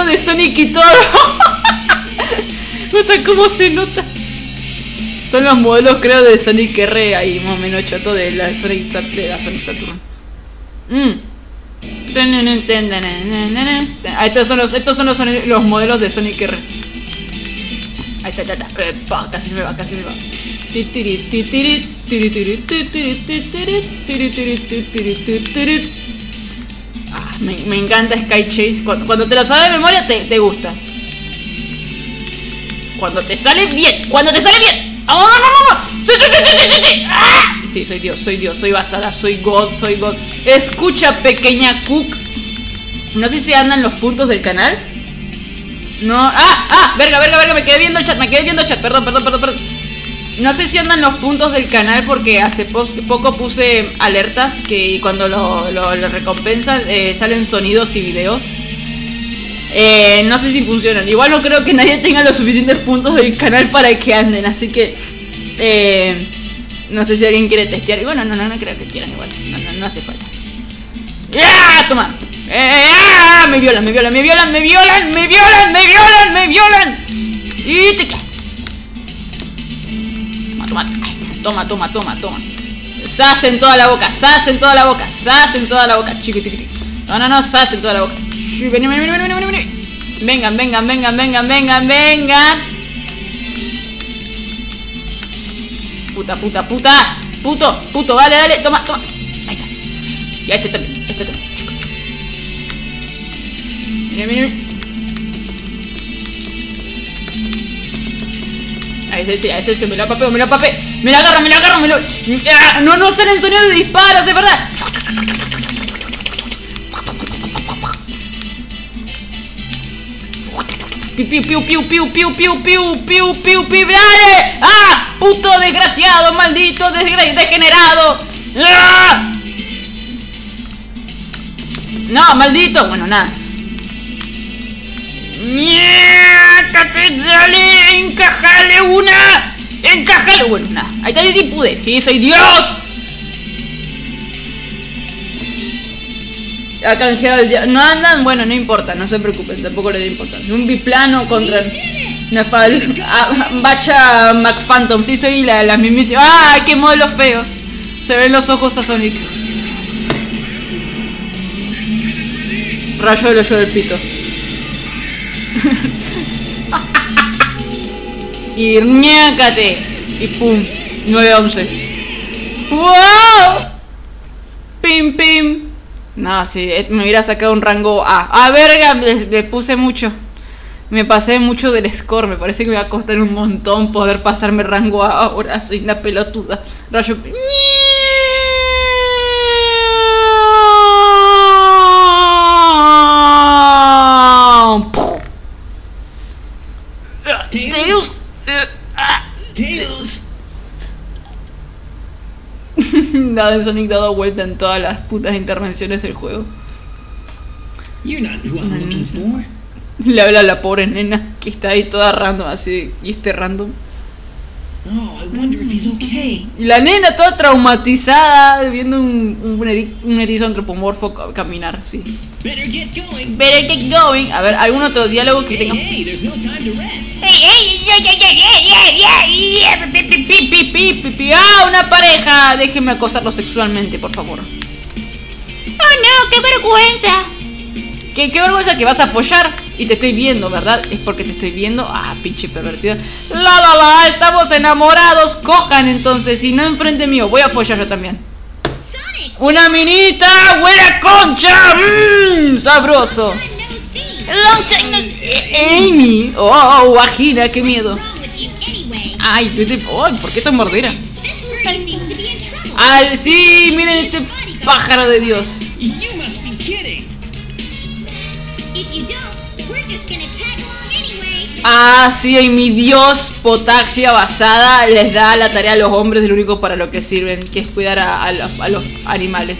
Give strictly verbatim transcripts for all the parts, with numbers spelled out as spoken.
de Sonic y todo. Nota cómo se nota. Son los modelos, creo, de Sonic R ahí, más o menos choto de la Sonic, de la Sonic Saturn. Mm. Ah, estos son los, estos son los, los modelos de Sonic R. Ahí está, está, está. Epa, casi me va, casi me va. Ah, me, me encanta Sky Chase. Cuando, cuando te lo sabes de memoria, te, te gusta. Cuando te sale bien, cuando te sale bien. ¡Vamos, vamos, vamos! ¡Sí, sí, sí, sí, sí, sí! ¡Ah! Sí, soy Dios, soy Dios, soy basada, soy God, soy God. Escucha, pequeña Cook. No sé si andan los puntos del canal. No, ah, ah, verga, verga, verga, me quedé viendo el chat, me quedé viendo el chat, perdón, perdón, perdón, perdón. No sé si andan los puntos del canal porque hace poco puse alertas que cuando lo, lo, lo recompensan eh, salen sonidos y videos. Eh, no sé si funcionan. Igual no creo que nadie tenga los suficientes puntos del canal para que anden, así que eh, no sé si alguien quiere testear. Y bueno, no, no, no creo que quieran igual. No, no, no hace falta. ¡Ya! ¡Toma! ¡Eh! ¡Ah! Me violan, me violan, me violan, me violan, me violan, me violan, me violan. Y te cae. Toma, toma, toma, toma, toma, toma. Sas en toda la boca, sas en toda la boca, sas en toda la boca, chiqui, chiqui, chiqui. No, no, no, sas en toda la boca. Vení, vení, vení, vení, vení, vení. Vengan, vengan, vengan, vengan, vengan, vengan. Puta, puta, puta. Puto, puto, dale, dale, toma, toma. Ahí está. Y a este también, este también. Vení, vení, vení. Ahí ese, sí, ese, ese, me la papeo, me la papeo. Me la agarro, me la agarro, me lo... No, no salen sonidos de disparos, de verdad. Piu, piu, piu, piu, piu, piu, piu, piu, piu, piu, piu, ¡dale! ¡Ah! ¡Puto desgraciado, maldito, desgra degenerado! ¡Ah! No, maldito. Bueno, nada. ¡Dale! ¡Encajale una! ¡Encajale! Bueno, nada. Ahí está, sí pude. Sí, soy Dios. Ha canjeado el día. No andan, bueno, no importa, no se preocupen, tampoco le da importancia. Un biplano contra Nefal. Bacha McPhantom, sí soy la, la mismísima. ¡Ah! ¡Qué modelos feos! Se ven los ojos a Sonic. Rayo del hoyo del pito. Y ñácate. Y pum. nueve once. ¡Wow! Pim pim. No, sí, me hubiera sacado un rango A. Ah, verga, le, le puse mucho. Me pasé mucho del score. Me parece que me va a costar un montón poder pasarme rango A ahora. Soy una pelotuda. Rayo. Deus. Deus. Nada de Sonic dado vuelta en todas las putas intervenciones del juego. Le habla a la pobre nena que está ahí toda random así. Y este random. Y la nena toda traumatizada viendo un, un, eri un erizo antropomorfo caminar así. Better get going. Better get going. A ver, ¿algún otro diálogo que tenga? Hey, there's no time to rest. Hey, hey, yeah, yeah, yeah, yeah, yeah, yeah. Pi, pi, pi, pi, pi, pi, pi. Ah, una pareja. Déjenme acosarlo sexualmente, por favor. Oh no, qué vergüenza. ¿Qué, qué vergüenza que vas a apoyar? Y te estoy viendo, ¿verdad? Es porque te estoy viendo. Ah, pinche pervertida. La la la, estamos enamorados. Cojan entonces, y no enfrente mío. Voy a apoyar yo también. ¡Una minita! ¡Buena concha! ¡Mmm! ¡Sabroso! Long time no see. Amy. Oh, vagina, qué miedo. Ay, ay, ¿por qué tan mordera? Ay, sí, miren este pájaro de Dios. Ah, sí, y mi Dios, Potaxia basada les da la tarea a los hombres de lo único para lo que sirven, que es cuidar a, a, a los animales.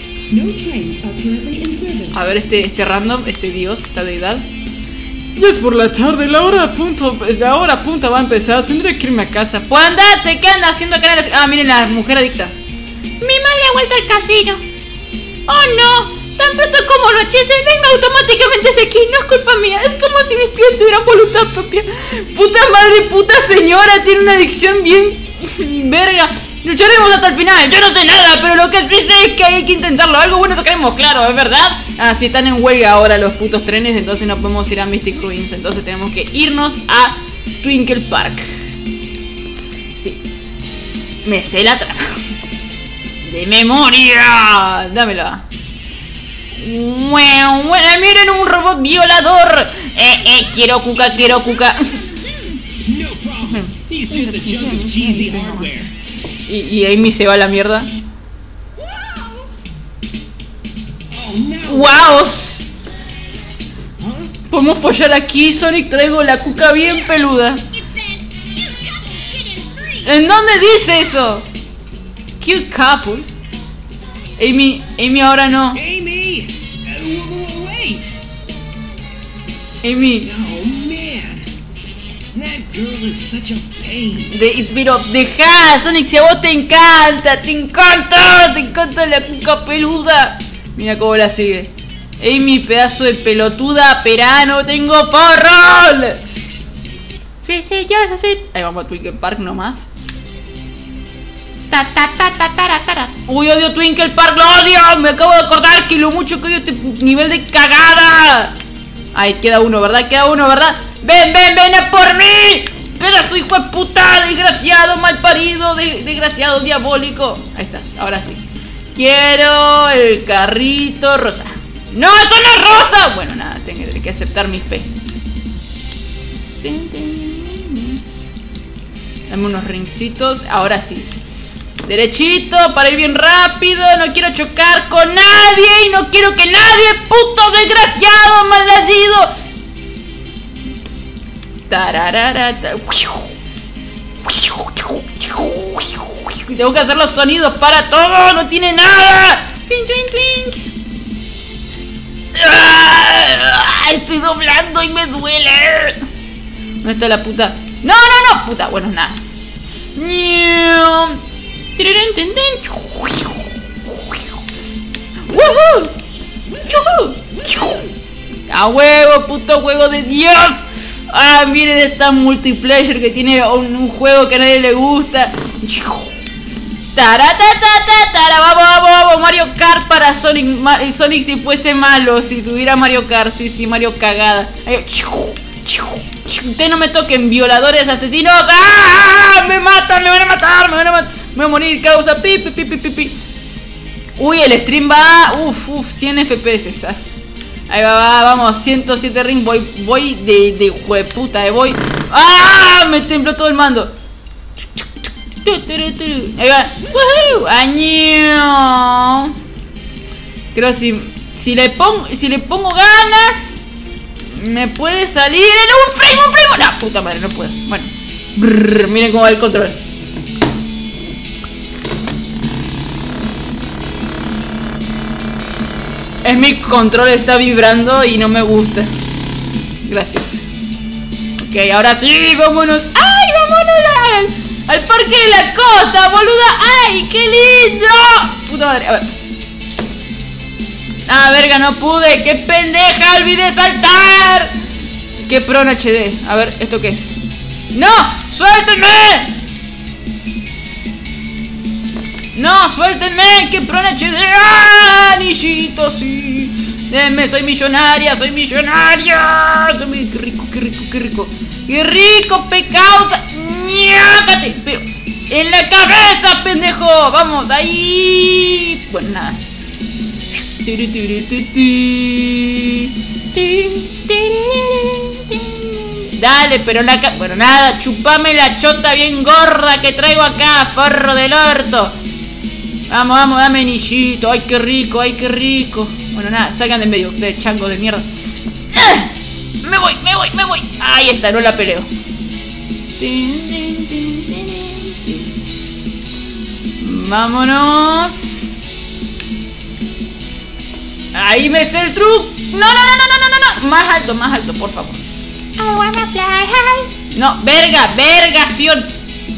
A ver, este, este random, este Dios, esta deidad. Ya es por la tarde, la hora a punto, la hora punta va a empezar, tendré que irme a casa. Pues andate, ¿qué andas haciendo acá en la... Ah, miren la mujer adicta. Mi madre ha vuelto al casino. Oh no, tan pronto como anochece, venga automáticamente ese aquí, no es culpa mía. Es como si mis ellos tuvieran voluntad propia. Puta madre, puta señora, tiene una adicción bien... verga. Lucharemos hasta el final. Yo no sé nada, pero lo que sí sé es que hay que intentarlo. Algo bueno sacaremos, claro, ¿es verdad? Ah, sí, están en huelga ahora los putos trenes, entonces no podemos ir a Mystic Ruins. Entonces tenemos que irnos a Twinkle Park. Sí. Me sé la trama. De memoria. Dámela. Bueno, bueno, miren un robot violador. Eh, eh, quiero cuca, quiero cuca. Y, y Amy se va a la mierda. ¡Wow! Podemos follar aquí, Sonic, traigo la cuca bien peluda. ¿En dónde dice eso? Cute couples. Amy, Amy ahora no. Amy, uh, wait. Amy. Oh man, that girl is such a pain. De, pero deja, Sonic, si a vos te encanta, te encanta, te encanta la cuca peluda. Mira cómo la sigue. Amy, pedazo de pelotuda, perano, tengo porrol. Sí, sí, ya, sí. Ahí vamos a Twinkle Park nomás. Ta, ta, ta, ta, ta, ta. Uy, odio Twinkle Park, lo odio. Me acabo de acordar que lo mucho que odio este nivel de cagada. Ahí queda uno, ¿verdad? Queda uno, ¿verdad? Ven, ven, ven a por mí. Pedazo hijo de puta, desgraciado, malparido, de, desgraciado, diabólico. Ahí está, ahora sí. Quiero el carrito rosa. ¡No, eso no es rosa! Bueno, nada, tengo que aceptar mi fe. Dame unos ringcitos, ahora sí. Derechito, para ir bien rápido. No quiero chocar con nadie. Y no quiero que nadie, puto desgraciado, maldecido. Tarararata. Tengo que hacer los sonidos para todo. No tiene nada. Twink, twink, twink. ¡Ah! Estoy doblando y me duele. ¿Dónde está la puta? No, no, no, puta. Bueno, nada. A huevo, puto juego de Dios. Ah, miren esta multiplayer que tiene un, un juego que a nadie le gusta. Taratatata, vamos, vamos, vamos. Mario Kart para Sonic. Ma Sonic si fuese malo, si tuviera Mario Kart, sí, sí, Mario cagada. Ahí, ustedes no me toquen, violadores, asesinos. ¡Ah! Me matan, me van a matar, me van a matar. Me voy a morir, causa. Pi, pi, pi, pi, pi, pi. Uy, el stream va. Uf, uf, cien F P S. ¿Sabes? Ahí va, va, vamos, ciento siete ring. Voy, voy de, de jueputa, eh, voy. ¡Ah! Me tembló todo el mando. Ahí va. ¡Woohoo! ¡Año! Creo si, si le pongo, si le pongo ganas, me puede salir en un frame, un frame. La puta madre, no puedo. Bueno. Brrr, miren cómo va el control. Es mi control, está vibrando y no me gusta. Gracias. Ok, ahora sí, vámonos. ¡Ay, vámonos al, al parque de la costa, boluda! ¡Ay, qué lindo! Puta madre, a ver. Ah, verga, no pude. ¡Qué pendeja! ¡Olvidé saltar! ¡Qué pro en H D! A ver, ¿esto qué es? ¡No! ¡Suéltenme! ¡No! ¡Suéltenme! ¡Qué pro en H D! ¡Ah! ¡Anillito, sí! ¡Denme! ¡Soy millonaria! ¡Soy millonaria! ¡Qué rico, qué rico, qué rico! ¡Qué rico, pecado! ¡Ñácate! Pero en la cabeza, pendejo. Vamos, ahí. Bueno, nada. Dale, pero la ca... Bueno, nada, chupame la chota bien gorda que traigo acá, forro del orto. Vamos, vamos, dame anillito. Ay, qué rico, ay, qué rico. Bueno, nada, salgan de en medio, de chango de mierda. ¡Ah! Me voy, me voy, me voy. Ahí está, no la peleo. Vámonos. Ahí me sé el truco. No, no, no, no, no, no, no. Más alto, más alto, por favor. I wanna fly high. No, verga, vergación.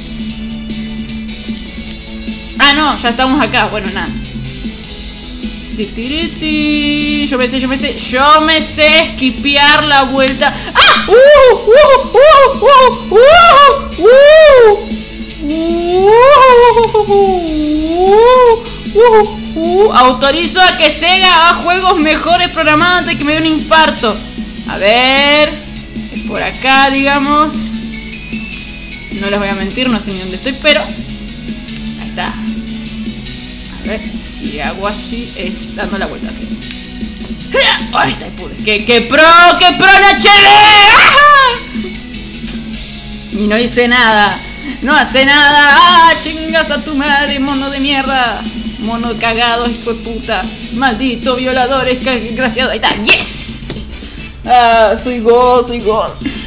Ah, no, ya estamos acá. Bueno, nada. Yo me sé, yo me sé, yo me sé esquipear la vuelta. ¡Ah! ¡Uh! ¡Uh! ¡Uh! ¡Uh! ¡Uh! ¡Uh! ¡Uh! ¡Uh! Autorizo a que Sega haga juegos mejores programados antes de que me dé un infarto. A ver, es por acá, digamos. No les voy a mentir, no sé ni dónde estoy, pero ahí está. A ver, si hago así es dando la vuelta. ¡Ahí está el pude! ¡Que, que pro! ¡Que pro en H D! Y no hice nada. No hace nada. ¡Ah! ¡Chingas a tu madre, mono de mierda! Mono cagado, hijo de puta. Maldito violador, desgraciado. Ahí está. ¡Yes! Ah, soy God, soy God.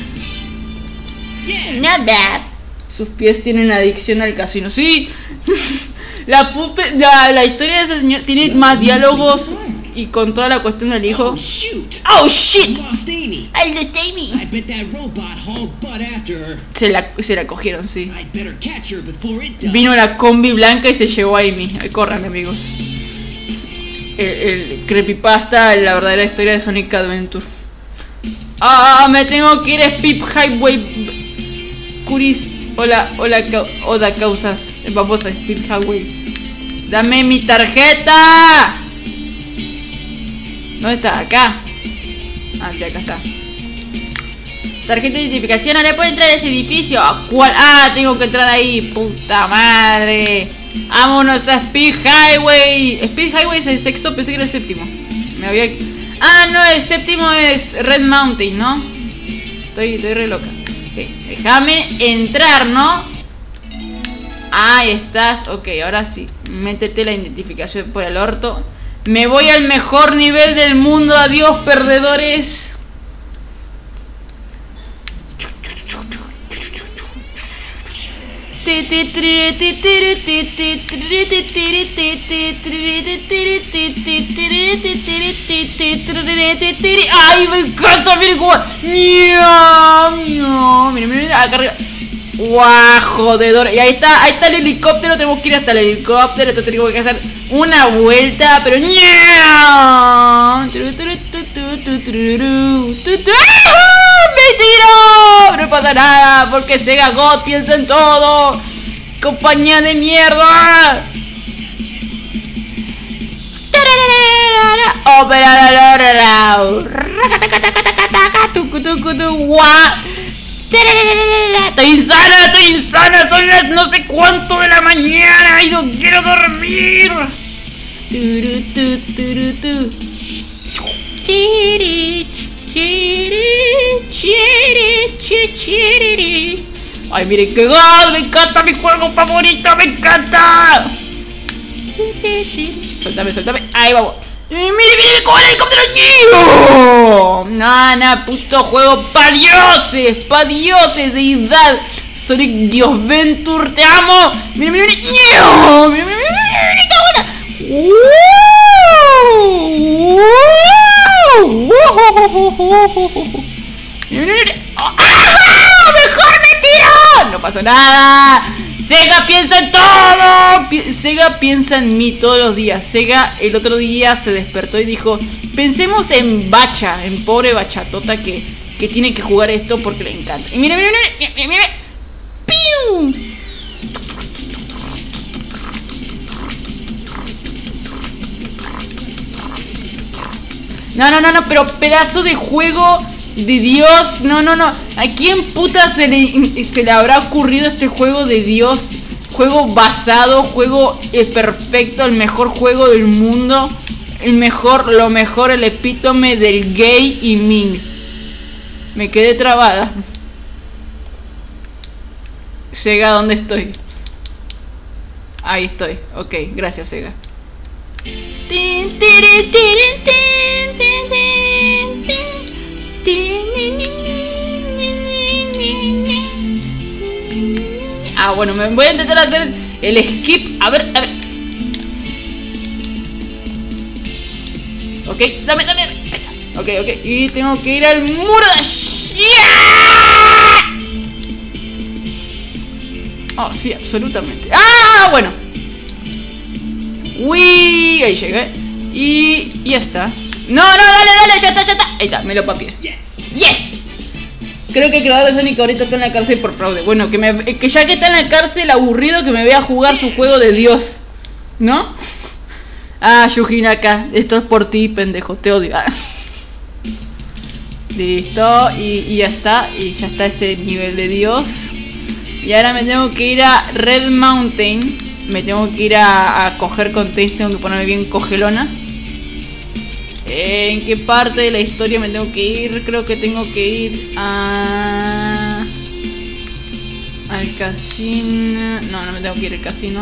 Not bad. Sus pies tienen adicción al casino. Sí. La, pupe, la, la historia de ese señor tiene más diálogos y con toda la cuestión del hijo. Oh, shoot. Oh shit. I lost Amy. I lost Amy. I bet that robot hauled butt after her. Se la, se la cogieron, sí. I'd better catch her before it does. Vino la combi blanca y se llevó a Amy. Ahí corran, amigos. El, el creepypasta, la verdadera historia de Sonic Adventure. Ah, me tengo que ir a Speed Highway. Curis. Hola, hola, hola, causas. Vamos a Speed Highway. Dame mi tarjeta. ¿Dónde está? Acá. Ah, sí, acá está. Tarjeta de identificación. Ahora puedo entrar a ese edificio. ¿Cuál? Ah, tengo que entrar ahí. Puta madre. Vámonos a Speed Highway. Speed Highway es el sexto, pensé que era el séptimo. Me había... Ah, no, el séptimo es Red Mountain, ¿no? Estoy, estoy re loca. Okay, déjame entrar, ¿no? Ahí estás. Ok, ahora sí. Métete la identificación por el orto. Me voy al mejor nivel del mundo. Adiós, perdedores. ¡Ay, me encanta! ¡Miren cómo! Miren, miren, acá arriba. ¡Guau, jodedor! Y ahí está, ahí está el helicóptero. Tenemos que ir hasta el helicóptero. Entonces tenemos que hacer una vuelta. Pero ¡me tiro! No pasa nada, porque Sega God piensa en todo. Compañía de mierda. Estoy insana, estoy insana. Son las no sé cuánto de la mañana y no quiero dormir. Ay, miren qué God, me encanta mi juego favorito, me encanta. Suéltame, suéltame, ahí vamos. Y mire, mire, cómo el helicóptero. ¡No! Nana, puto juego pa' dioses, pa' dioses, deidad. Sonic Dios Venture, te amo. Mire, mire, mire. ¡No! Mire, mire, mire, está buena. Mire, mire, mire. ¡Ah! ¡Mejor me tiro! No pasó nada. Sega piensa en todo. Pi Sega piensa en mí todos los días. Sega el otro día se despertó y dijo: pensemos en Bacha, en pobre Bachatota que, que tiene que jugar esto porque le encanta. Y mire, mire, mire, mire, mire. ¡Piu! No, no, no, no, pero pedazo de juego de Dios. No, no, no. ¿A quién puta se le, se le habrá ocurrido este juego de Dios? Juego basado, juego eh, perfecto, el mejor juego del mundo. El mejor, lo mejor, el epítome del gay y Ming. Me quedé trabada. Sega, ¿dónde estoy? Ahí estoy. Ok, gracias, Sega. Tin, tirin, tirin, tin, tin, tin, tin. Ah, bueno, me voy a intentar hacer el skip. A ver, a ver. Ok, dame, dame. Ahí está. Ok, ok. Y tengo que ir al muro de... ¡Yeah! Oh, sí, absolutamente. Ah, bueno. Uy, ahí llegué. Y ya está. No, no, dale, dale, ya está, ya está. Ahí está, me lo papié. Yes. Creo que el creador de Sonic ahorita está en la cárcel por fraude. Bueno, que, me, que ya que está en la cárcel, aburrido que me vea jugar su juego de Dios, ¿no? Ah, Yuji Naka, esto es por ti, pendejo, te odio. Listo, y, y ya está, y ya está ese nivel de Dios. Y ahora me tengo que ir a Red Mountain. Me tengo que ir a, a coger contains, tengo que ponerme bien cogelona. ¿En qué parte de la historia me tengo que ir? Creo que tengo que ir a... al casino. No, no me tengo que ir al casino.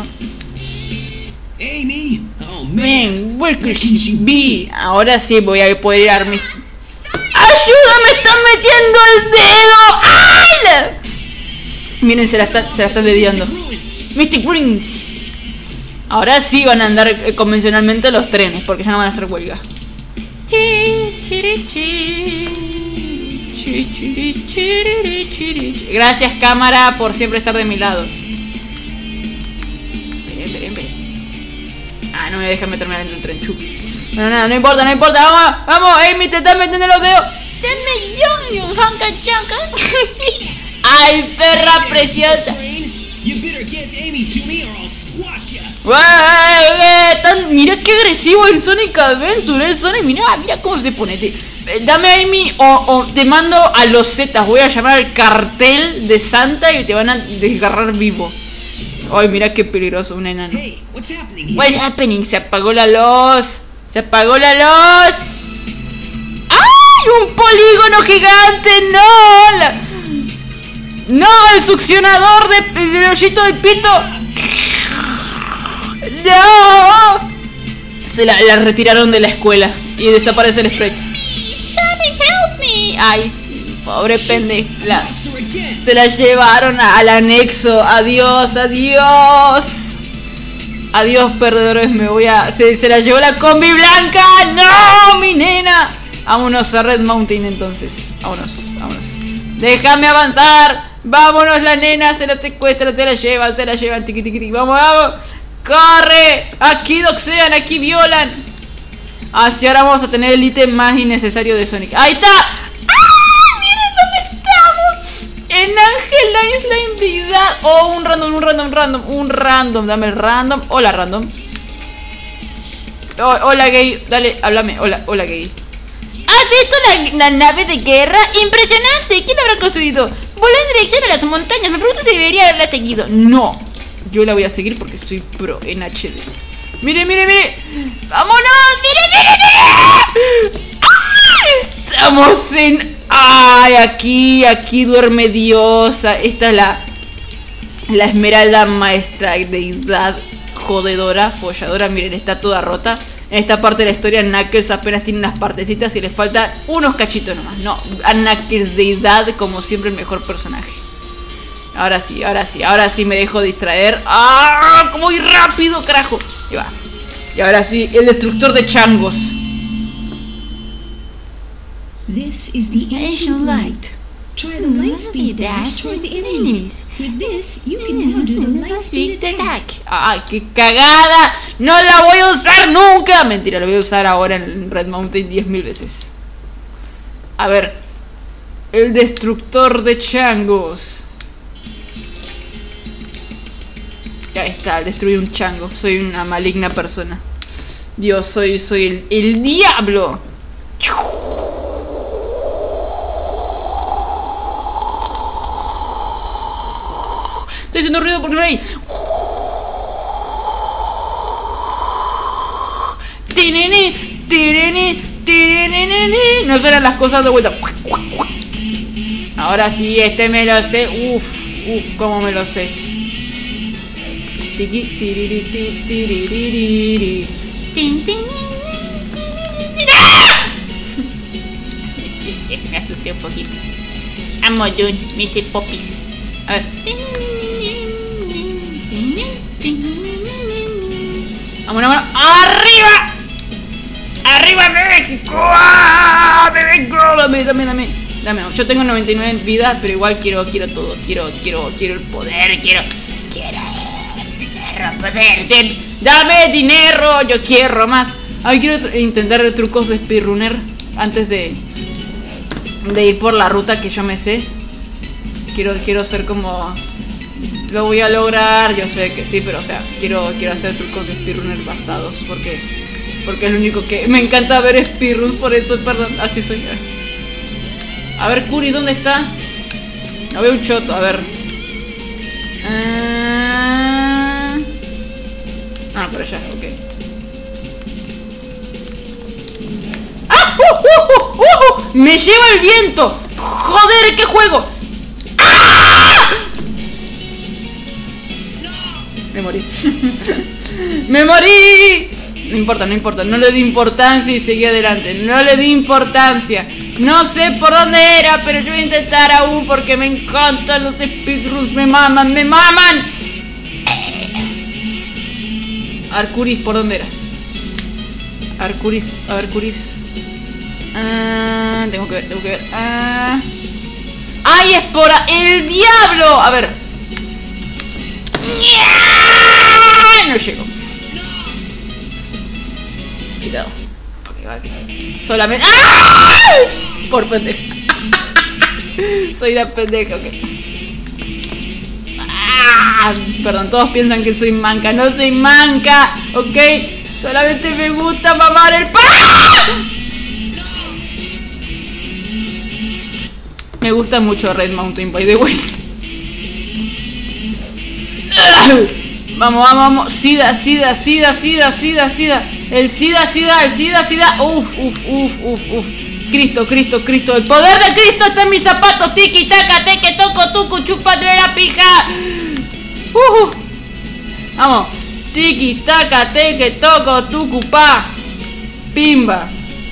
Amy, oh man, Man, where could she be? Ahora sí voy a poder ir a mis... ¡Ayuda! ¡Me están metiendo el dedo! ¡Ay! Miren, se la, está, se la están dediando. Mystic Rings. Ahora sí van a andar eh, convencionalmente los trenes, porque ya no van a hacer huelga. Gracias, cámara, por siempre estar de mi lado. Ah, no me dejan meterme adentro del tren, chupi. No, no, no importa, no importa, vamos, vamos, Amy, te están metiendo los dedos. Denme yo, yo, hanca, chanca. Ay, perra preciosa. Mira qué agresivo el Sonic Adventure, el Sonic, mira, mira cómo se pone. Te, dame a Amy o, o te mando a los Zetas, voy a llamar al cartel de Santa y te van a desgarrar vivo. Ay, mira qué peligroso, un enano. Hey, what's happening? What's happening? Se apagó la luz. Se apagó la luz. ¡Ay! ¡Un polígono gigante! ¡No! La... ¡No! ¡El succionador de, del hoyito del pito! ¡No! Se la, la retiraron de la escuela y desaparece el sprite. Sonic, help me. Ay, sí, pobre pendeja. Se la llevaron a, al anexo. Adiós, adiós. Adiós, perdedores, me voy a... Se, se la llevó la combi blanca. ¡No, mi nena! Vámonos a Red Mountain entonces. Vámonos, vámonos. Déjame avanzar. Vámonos, la nena. Se la secuestran, se la llevan, se la llevan. Tiqui, tiqui, tiqui. Vamos, vamos. ¡Corre! Aquí doxean, aquí violan. Así ahora vamos a tener el ítem más innecesario de Sonic. ¡Ahí está! ¡Ah! ¡Miren dónde estamos! En Ángel, la isla entidad. Oh, un random, un random, random. Un random, dame el random. Hola, random. Oh, hola, gay. Dale, háblame. Hola, hola, gay. ¿Has visto la, la nave de guerra? ¡Impresionante! ¿Quién la habrá construido? Voló en dirección a las montañas. Me pregunto si debería haberla seguido. No. Yo la voy a seguir porque soy pro en H D. ¡Mire, mire, mire! ¡Vámonos! ¡Mire, mire, mire! ¡Ay! Estamos en... ¡Ay! Aquí, aquí duerme Diosa. Esta es la... La esmeralda maestra, deidad jodedora, folladora. Miren, está toda rota. En esta parte de la historia Knuckles apenas tiene unas partecitas y le faltan unos cachitos nomás. No, a Knuckles deidad, como siempre, el mejor personaje. Ahora sí, ahora sí, ahora sí me dejo distraer. ¡Ah! ¡Cómo voy rápido, carajo! Y va. Y ahora sí, el destructor de changos. This is the ancient light. Try the light speed dash toward the enemies. With this, you can now do the light speed attack. ¡Ay, qué cagada! ¡No la voy a usar nunca! Mentira, la voy a usar ahora en Red Mountain diez mil veces. A ver. El destructor de changos. Ya está, destruí un chango. Soy una maligna persona. Dios, soy, soy el, el diablo. Estoy haciendo ruido porque no hay. Tirini, tirini, tirini. No suenan las cosas de vuelta. Ahora sí, este me lo sé. Uf, uf, cómo me lo sé. Tiki, tiriri, tiriri. Tin, tin. Me asusté un poquito. Amo Jun, mister Popis. A ver. Vámonos, vámonos. ¡Arriba! ¡Arriba, México! ¡Ah! ¡México! Dame, dame, dame. Dame. Yo tengo noventa y nueve vidas, pero igual quiero, quiero todo. Quiero, quiero, quiero el poder. Quiero, quiero el dinero, poder. Dame dinero, yo quiero más. Ay, quiero intentar trucos de speedrunner antes de, de ir por la ruta que yo me sé. Quiero, quiero ser como... Lo voy a lograr, yo sé que sí, pero o sea, quiero, quiero hacer trucos de speedrunner basados, porque, porque es lo único que... Me encanta ver speedruns, por eso, perdón, así soy. A ver, Curi, ¿dónde está? No veo un choto, a ver. Ah, ah por allá, ok. ¡Ah! ¡Uh, uh, uh, uh! ¡Me lleva el viento! ¡Joder, qué juego! ¡Ah! Me morí. ¡Me morí! No importa, no importa. No le di importancia y seguí adelante. No le di importancia. No sé por dónde era, pero yo voy a intentar aún porque me encantan los speedruns. Me maman, me maman. Arcuris, ¿por dónde era? Arcuris, a ver, Curis. Ah, tengo que ver, tengo que ver. Ah. ¡Ay, es por el diablo! A ver. No llego. Chicado. Ok, va, okay. Solamente. ¡Ah! Por pendeja. Soy una pendeja, ok. Ah, perdón, todos piensan que soy manca. No soy manca, ok. Solamente me gusta mamar el pan. Me gusta mucho Red Mountain, by the way. Vamos, vamos, vamos. Sida, sida, sida, sida, sida, sida. El sida, sida, el sida, sida. Uf, uf, uf, uf, uf. Cristo, Cristo, Cristo. El poder de Cristo está en mis zapatos. Tiki, taca, te que toco, tucu, chúpate la pija. Uh, uh. Vamos. Tiki, taca, te que toco, tucu, pa. Pimba.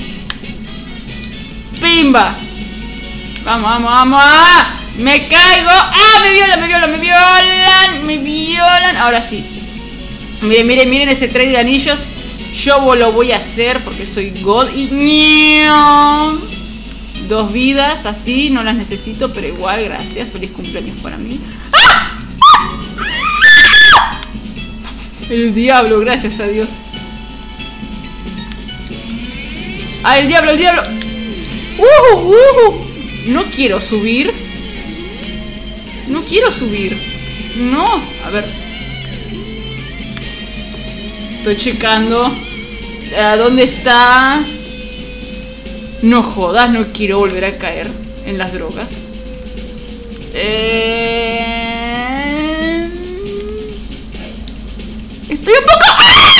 Pimba. Vamos, vamos, vamos. ¡Ah! Me caigo. ¡Ah! Me violan, me violan, me violan. Me violan. Ahora sí. Miren, miren, miren ese trade de anillos. Yo lo voy a hacer porque soy God y... Dos vidas, así. No las necesito, pero igual, gracias. Feliz cumpleaños para mí. ¡Ah! El diablo, gracias a Dios. ¡Ah, el diablo, el diablo! ¡Uh! ¡Uh! No quiero subir. No quiero subir. No. A ver. Estoy checando. ¿A dónde está? No jodas, no quiero volver a caer en las drogas. Eh... Estoy un poco...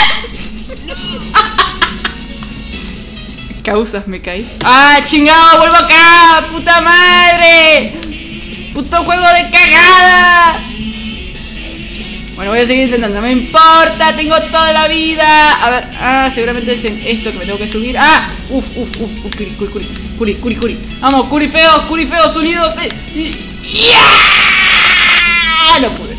Causas, me caí. ¡Ah, chingado! ¡Vuelvo acá! ¡Puta madre! ¡Puto juego de cagada! Bueno, voy a seguir intentando. No me importa, tengo toda la vida. A ver, ah, seguramente es en esto que me tengo que subir. ¡Ah! Uf, uf, uf, uf, curi, curi, curi, curi, curi, curi. Vamos, curi feos, curi feos unidos. ¡Ya! No pude.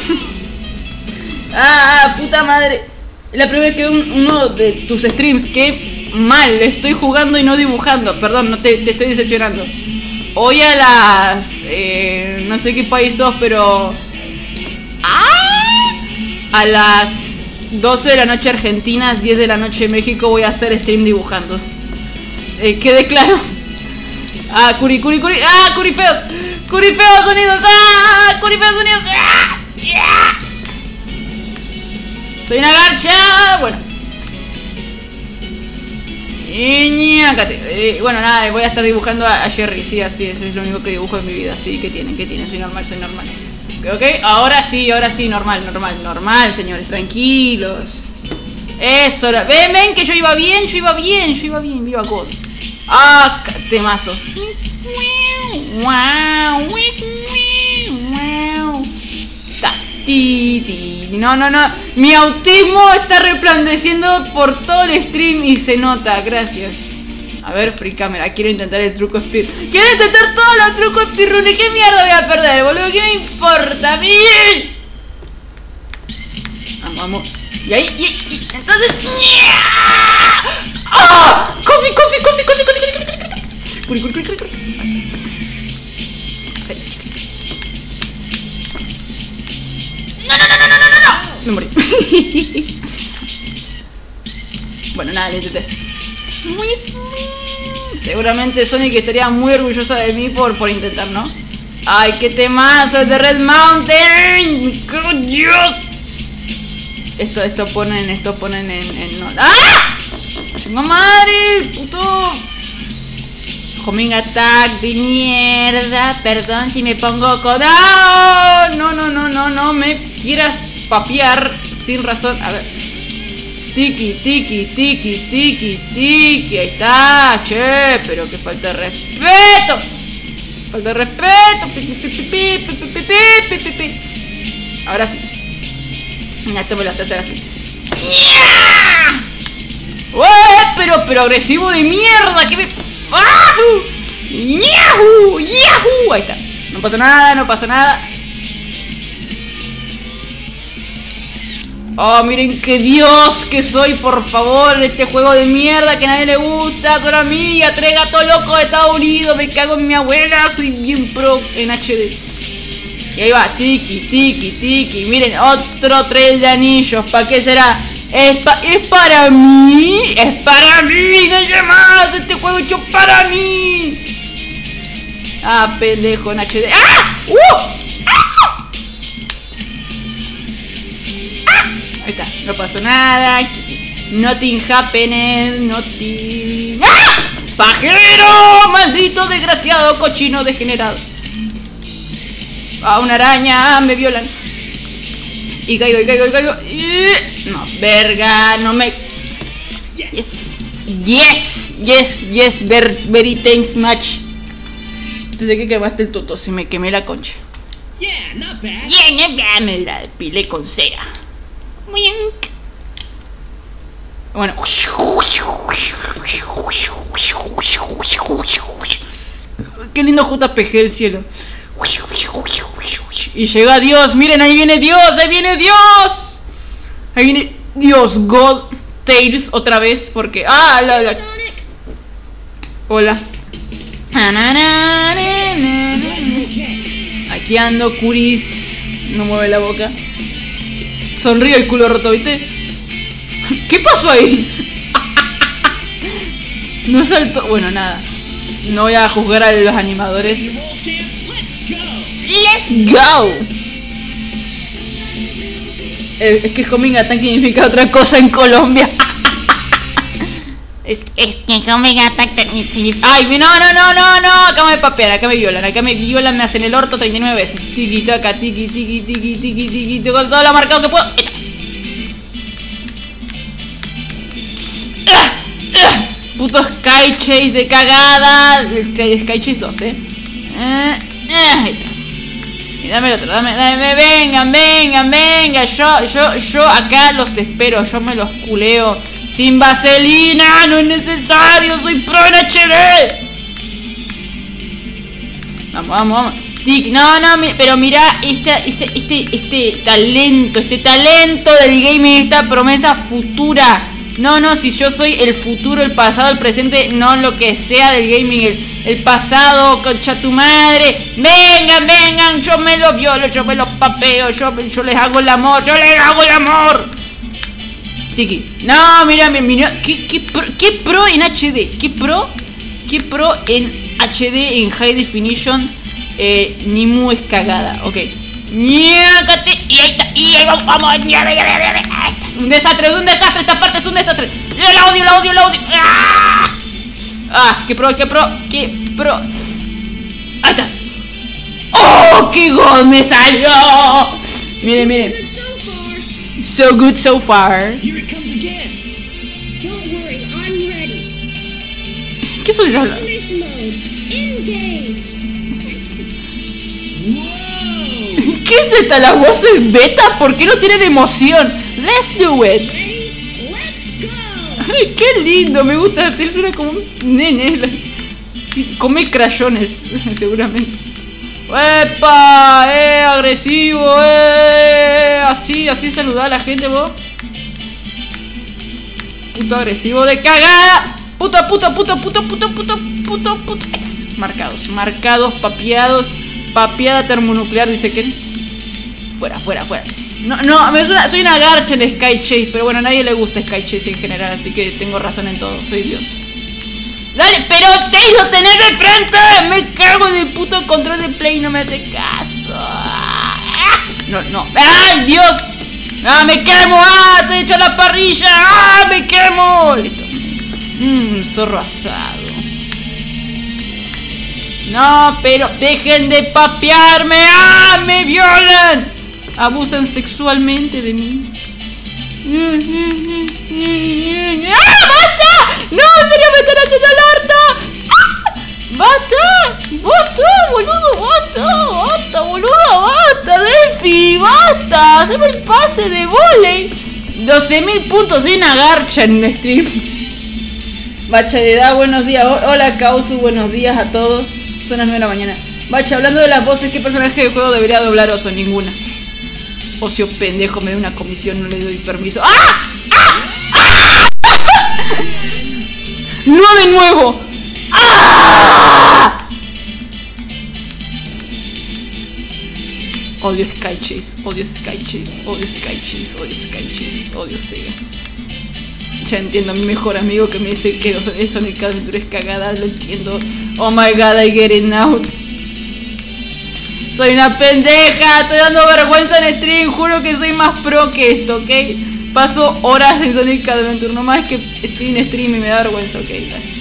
¡Ah, puta madre! Es la primera vez que veo uno de tus streams que... Mal, estoy jugando y no dibujando. Perdón, no te, te estoy decepcionando. Hoy a las... Eh, no sé qué país sos, pero... ¡Ah! A las doce de la noche Argentina, diez de la noche México, voy a hacer stream dibujando. Eh, quede claro. Ah, curi, curi, curi. Ah, curifeos. Curifeos unidos. Ah, curifeos unidos. Ah, yeah. Soy una garcha. Bueno. Eh, bueno, nada, voy a estar dibujando a, a Jerry, sí, así, ese es lo único que dibujo en mi vida, sí, que tiene, que tiene, soy normal, soy normal. Ok, ahora sí, ahora sí, normal, normal, normal, señores, tranquilos. Eso, ven, ven, que yo iba bien, yo iba bien, yo iba bien, viva God. Ah, temazo. Ti, ti. No, no, no. Mi autismo está resplandeciendo por todo el stream y se nota. Gracias. A ver, free camera. Quiero intentar el truco speed. Quiero intentar todos los trucos speedrun. ¿Qué mierda voy a perder, boludo? ¿Qué me importa a mí? Vamos, vamos. Y ahí, y, y entonces. ¡Ah! ¡Cosi, cosi, cosi, cosi, cosi, cosi, cosi! Curi, curi, curi, curi. No, no, no, no, no, no, no. Me morí. Bueno, nada, le intenté. Seguramente Sonic estaría muy orgullosa de mí por, por intentar, ¿no? ¡Ay, qué temazo de Red Mountain! ¡Oh, Dios! Esto, esto ponen, esto ponen en... en no. ¡Ah! ¡Chinga madre! ¡Puto! Homing Attack de mierda. Perdón si me pongo codo. No, no, no, no, no me quieras papear sin razón. A ver. Tiki, tiki, tiki, tiki, tiki. Ahí está, che. Pero que falta de respeto. Falta de respeto. Pi, pi, pi, pi, pi, pi, pi, pi, pi. Ahora sí. Esto me lo hace hacer así. ¡Ué! Pero, pero agresivo de mierda. Que me... ¡Ah! ¡Yahoo! ¡Yahoo! Ahí está. No pasó nada, no pasó nada. Oh, miren qué Dios que soy, por favor. Este juego de mierda que a nadie le gusta. Con amiga, tres gatos locos de Estados Unidos. Me cago en mi abuela. Soy bien pro en H D. Y ahí va, tiki, tiki, tiki. Miren, otro trail de anillos. ¿Para qué será? Es, pa es para mí. Es para mí. Nadie más. Este juego hecho para mí. Ah, pendejo en H D. ¡Ah! ¡Uh! ¡Ah! ¡Ah! Ahí está. No pasó nada. Nothing happened. Nothing... ¡Ah! ¡Pajero! Maldito desgraciado cochino degenerado. Ah, una araña, me violan. Y caigo, y caigo, y caigo. Y... No, verga, no me... Yes, yes, yes, yes, very, very thanks much. Desde que quemaste el toto, se me quemé la concha. Yeah, not bad. Yeah, not bad. Me la pilé con cera. Bueno. Qué lindo J P G el cielo. Y llega Dios, miren, ahí viene Dios, ahí viene Dios. Ahí viene Dios, God Tails otra vez, porque... Ah, la, la. Hola. Aquí ando, Curis. No mueve la boca. Sonríe el culo roto, ¿viste? ¿Qué pasó ahí? No saltó... Bueno, nada. No voy a juzgar a los animadores. ¡Let's go! Eh, es que Homing Attack significa otra cosa en Colombia. es, es que Homing Attack significa... ¡Ay! No, no, no, no, no. Acá me papean, acá me violan. Acá me violan, me hacen el orto treinta y nueve veces. Tiki, taca, tiki, tiki, tiki, tiki, tiki. Tengo todo lo marcado que puedo. ¡Ah! ¡Ah! Puto Sky Chase de cagada. Sky Chase dos, eh. Eh, eh. Y dame el otro, dame, dame, vengan, vengan, vengan. Yo, yo, yo acá los espero. Yo me los culeo. Sin vaselina, no es necesario. Soy pro en H D. Vamos, vamos, vamos. Tic, no, no, pero mira este, este, este, este talento, este talento del gaming, esta promesa futura. No, no, si yo soy el futuro, el pasado, el presente, no lo que sea del gaming, el, el pasado, concha tu madre. Vengan, vengan, yo me los violo, yo me los papeo, yo, yo les hago el amor, yo les hago el amor. Tiki, no, mira, mira, ¿qué, qué, pro, qué pro en H D? ¿Qué pro? ¿Qué pro en H D, en High Definition? Eh, Nimu es cagada, ok. Ñácate, y ahí está, y ahí vamos, vamos, ñame, ñame, ñame. Un desastre, es un desastre, esta parte es un desastre. Yo la odio, la odio, la odio. ¡Ah! Ah, qué pro, qué pro, qué pro. Ahí estás. ¡Oh, qué gol me salió! Miren, miren. So good so far. Here it comes again. Don't worry, I'm ready. ¿Qué soy hablando? Finish mode. Engage. Whoa! ¿Qué es esta? ¿Las voces beta? ¿Por qué no tienen emoción? Let's do it. Ready? Let's go. Ay, qué lindo, me gusta. Él suena como un nene. Come crayones, seguramente. ¡Epa! ¡Eh! ¡Agresivo! ¡Eh! Así, así saludar a la gente, vos. Puto agresivo de cagada. Puto, puto, puto, puto, puto, puto, puto, puto. Ahí estás. Marcados, marcados, papeados. Papeada termonuclear, dice que. Fuera, fuera, fuera. No, no, me suena, soy una garcha en Sky Chase, pero bueno, a nadie le gusta Sky Chase en general, así que tengo razón en todo, soy Dios. Dale, pero te hizo tener de frente. Me cago en el puto control de play y no me hace caso. No, no. ¡Ay, Dios! ¡Ah, me quemo! ¡Ah, te he hecho la parrilla! ¡Ah, me quemo! Listo. Mmm, zorro asado. No, pero dejen de papearme. ¡Ah, me violan! Abusan sexualmente de mí. ¡Ah, basta! ¡No, en serio me están haciendo el orto! ¡Ah! ¡Basta! ¡Basta, boludo! ¡Basta! ¡Basta, boludo! ¡Basta, Delphi! ¡Basta! ¡Haceme el pase de volei! doce mil puntos, soy una garcha en un stream. Bacha de edad, buenos días. Hola, Causu, buenos días a todos. Son las nueve de la mañana. Bacha, hablando de las voces, ¿qué personaje de juego debería doblar Oso? Ninguna. Ocio pendejo, me da una comisión, no le doy permiso. ¡Ah! ¡Ah! ¡Ah! ¡No de nuevo! ¡Ah! Odio Sky Chase, odio Sky Chase, odio Sky Chase, odio Sky Chase, odio Sega. Ya entiendo a mi mejor amigo que me dice que Sonic Adventure es cagada, lo entiendo. Oh my god, I get it now. Soy una pendeja, estoy dando vergüenza en stream, juro que soy más pro que esto, ¿ok? Paso horas en Sonic Adventure, no más que estoy en stream y me da vergüenza, ¿ok?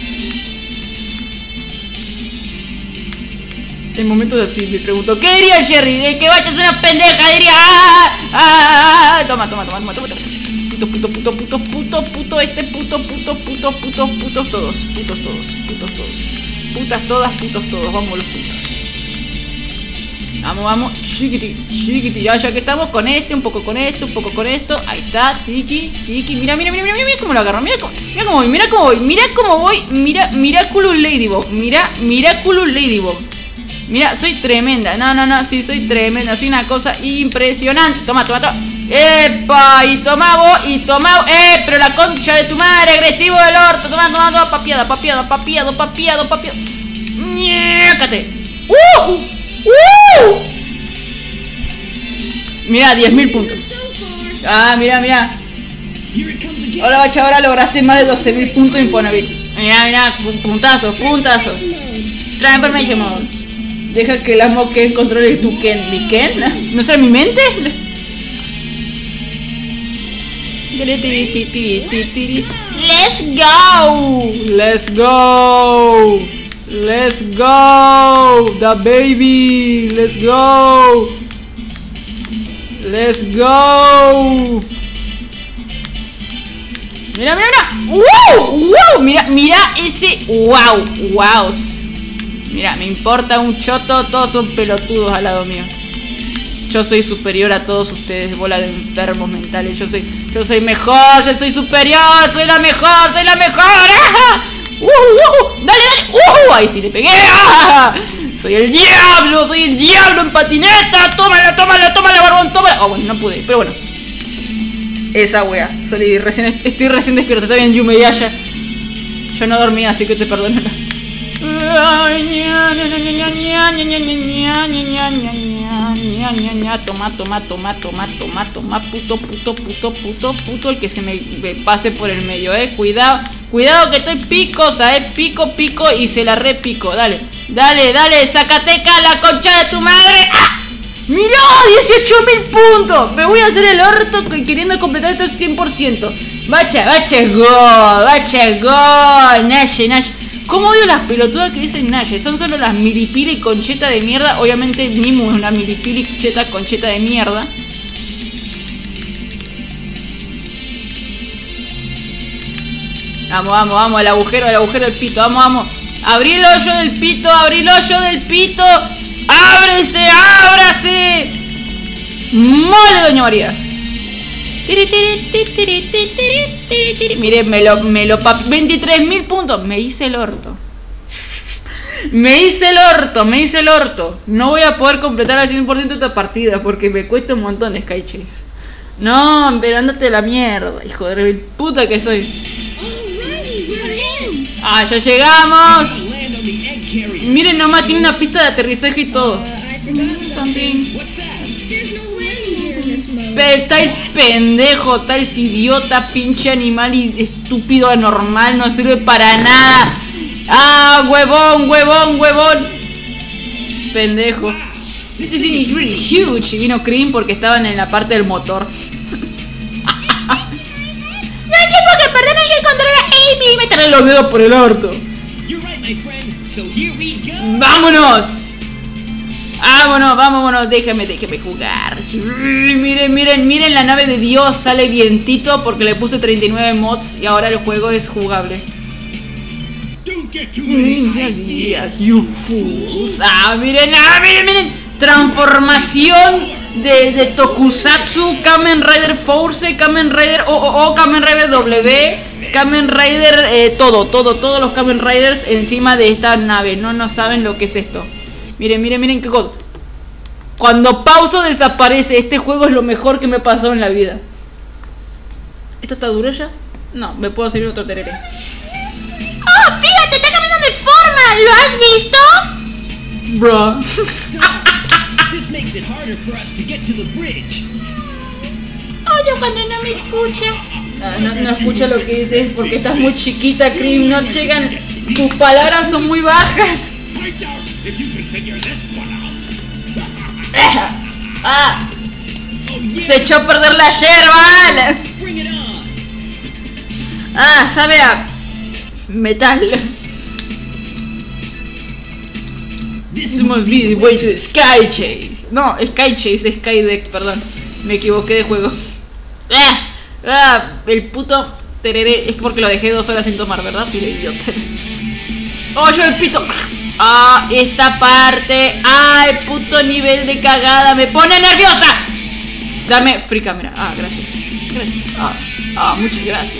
En momentos así me pregunto, ¿qué diría Jerry? De que Bacha es una pendeja, diría... ¡Ah! ¡Ah! ¡Ah! Toma, toma, toma, toma, toma, toma. Puto, puto, puto, puto, puto, puto, este puto, puto, puto, puto, putos todos, putos todos, putos todos. Putas todas, putos todos, vamos los putos. Vamos, vamos, chiquiti, chiquiti, ya, ya que estamos con este, un poco con esto, un poco con esto, ahí está, tiki, tiki, mira, mira, mira, mira, mira cómo lo agarro, mira cómo, mira cómo voy, mira cómo voy, mira cómo voy, mira, Miraculous Ladybug, mira, Miraculous Ladybug, mira, soy tremenda, no, no, no, sí, soy tremenda, soy una cosa impresionante, toma, toma, toma, epa, y toma vos, y toma vos, eh, pero la concha de tu madre, agresivo del orto, toma, toma, toma, papiado, papiado, papiado, papiado, papiado, ñécate, uh, ¡Uh! Mira, diez mil puntos. Ah, mira, mira. Hola, Bacha, ahora lograste más de doce mil puntos en Infonavit. Mira, mira, puntazos, puntazos. Transformation Mode. Deja que la Moken controle tu Ken. ¿Mi Ken? ¿No será mi mente? Let's go. Let's go. Let's go, the baby, let's go, let's go. Mira, mira, mira, wow, wow, mira, mira ese, wow, wow. Mira, me importa un choto, todos son pelotudos al lado mío. Yo soy superior a todos ustedes, bola de enfermos mentales. Yo soy, yo soy mejor, yo soy superior, soy la mejor, soy la mejor. ¡Ah! ¡Uh, uh! ¡Dale, dale! ¡Uh! ¡Ahí sí le pegué! ¡Ah! ¡Soy el diablo! ¡Soy el diablo en patineta! ¡Tómala, tómala, tómala, barbón! ¡Tómala! Oh, bueno, no pude, pero bueno. Esa wea. Soy recién, estoy recién despierto. Está bien, Yumeyasha. Yo no dormí, así que te perdono. Toma, toma, toma, toma, toma, toma, puto, puto, puto, puto, puto, el que se me pase por el medio, eh, cuidado, cuidado que estoy picosa, eh, pico, pico y se la repico, dale, dale, dale, Zacateca, la concha de tu madre, ¡ah! ¡Mirá! dieciocho mil puntos, me voy a hacer el orto queriendo completar esto al cien por ciento, bacha, bacha, gol, bacha, gol, Nash, Nash. ¿Cómo odio las pelotudas que dicen Nash? Son solo las milipili y concheta de mierda. Obviamente Mimu es una milipili cheta concheta de mierda. Vamos, vamos, vamos, al agujero, al agujero del pito. Vamos, vamos. Abrí el hoyo del pito, abrí el hoyo del pito. ¡Ábrese, ábrase! ¡Mole, doña María! Miren, me lo, me lo papi. veintitrés mil puntos. Me hice el orto. Me hice el orto, me hice el orto. No voy a poder completar al cien por ciento esta partida porque me cuesta un montón de Sky Chase. No, pero andate la mierda, hijo de puta que soy. Ah, ya llegamos. Miren nomás, tiene una pista de aterrizaje y todo. Pero Tails pendejo, Tails idiota, pinche animal y estúpido, anormal, no sirve para nada. Ah, huevón, huevón, huevón. Pendejo. This is really huge. Y vino Cream porque estaban en la parte del motor. No hay tiempo que perder, hay que encontrar a Amy y meterle los dedos por el orto. ¡Vámonos! ¡Vámonos, vámonos! Déjame, déjame jugar. Sí, miren, miren, miren la nave de Dios. Sale vientito porque le puse treinta y nueve mods y ahora el juego es jugable. You fools. Ah, miren, ah, miren, miren. Transformación de, de Tokusatsu, Kamen Rider Force, Kamen Rider O O O, Kamen Rider W, Kamen Rider, eh, todo, todo, todos los Kamen Riders encima de esta nave. No, no saben lo que es esto. Miren, miren, miren qué cosa. Cuando pauso desaparece. Este juego es lo mejor que me pasó en la vida. ¿Esto está duro ya? No, me puedo servir otro tereré. ¡Oh, fíjate! ¡Está cambiando de forma! ¿Lo has visto? Bro. This makes it harder for us to get to the bridge. Odio cuando no me escucha. Ah, no, no escucha lo que dices porque estás muy chiquita, Cream. No llegan. Tus palabras son muy bajas. Ah, se echó a perder la yerba. Ah, sabe a metal. This must be the way to Sky Chase. No, Sky Chase, Sky Deck, perdón. Me equivoqué de juego. Ah, ah, el puto tereré. Es porque lo dejé dos horas sin tomar, ¿verdad? Soy el idiota. Oh, yo el pito. Ah, esta parte. Ah, el puto nivel de cagada me pone nerviosa. Dame free camera. Ah, gracias. Gracias. Ah, ah, muchas gracias.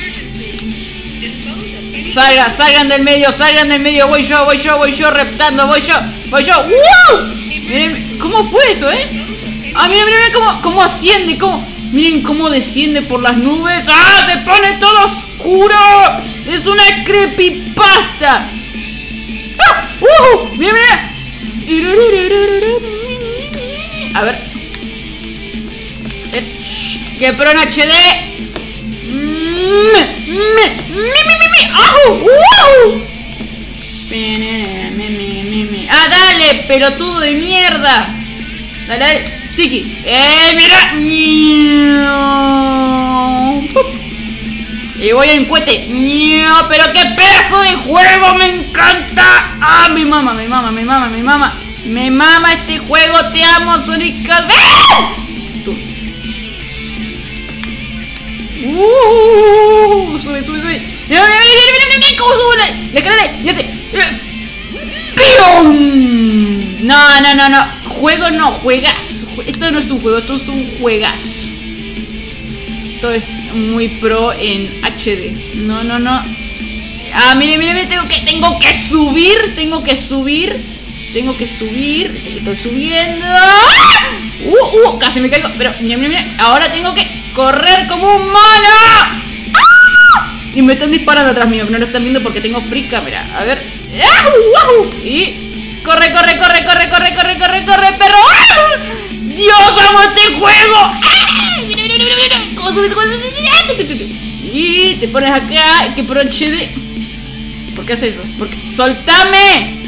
Salgan, salgan del medio, salgan del medio. Voy yo, voy yo, voy yo reptando, voy yo, voy yo. ¡Wow! Miren, ¿cómo fue eso, eh? Ah, miren, miren, miren cómo, cómo asciende, cómo. Miren cómo desciende por las nubes. ¡Ah! Se pone todo oscuro. Es una creepypasta. ¡Ah! ¡Uh! ¡Miren, miren! A ver. Eh, shh, que pro en H D. ¡Ah, dale, pelotudo de mierda! Dale, dale, Tiki. ¡Eh, mira! Y voy en cohete. ¡Pero qué pedazo de juego! ¡Me encanta! ¡Ah, mi mamá, mi mamá, mi mamá, mi mamá! ¡Me mama este juego! ¡Te amo, Sonic! ¡Ah! Tú. Uh, sube, sube, sube. Mira, mira, mira, mira, mira, cómo sube. Le escalé, fíjate. ¡Pium! No, no, no, no. Juego no, juegas. Esto no es un juego, esto es un juegazo. Esto es muy pro en H D. No, no, no. Ah, mire, mire, mire, tengo que, tengo que subir, tengo que subir. Tengo que subir, estoy subiendo. Uh, uh, casi me caigo. Pero, mira, mira, mira. Ahora tengo que correr como un mono. ¡Ah! Y me están disparando atrás mío. No lo están viendo porque tengo free cámara. A ver. ¡Ah! ¡Wow! Y corre, corre, corre, corre, corre, corre, corre, corre, perro. ¡Ah! Dios, amo este juego. ¡Ah! Mira, mira, mira, mira. ¿Cómo subes? ¿Cómo subes? Y te pones acá. Y que pro H D. ¿Por qué haces eso? Porque soltame.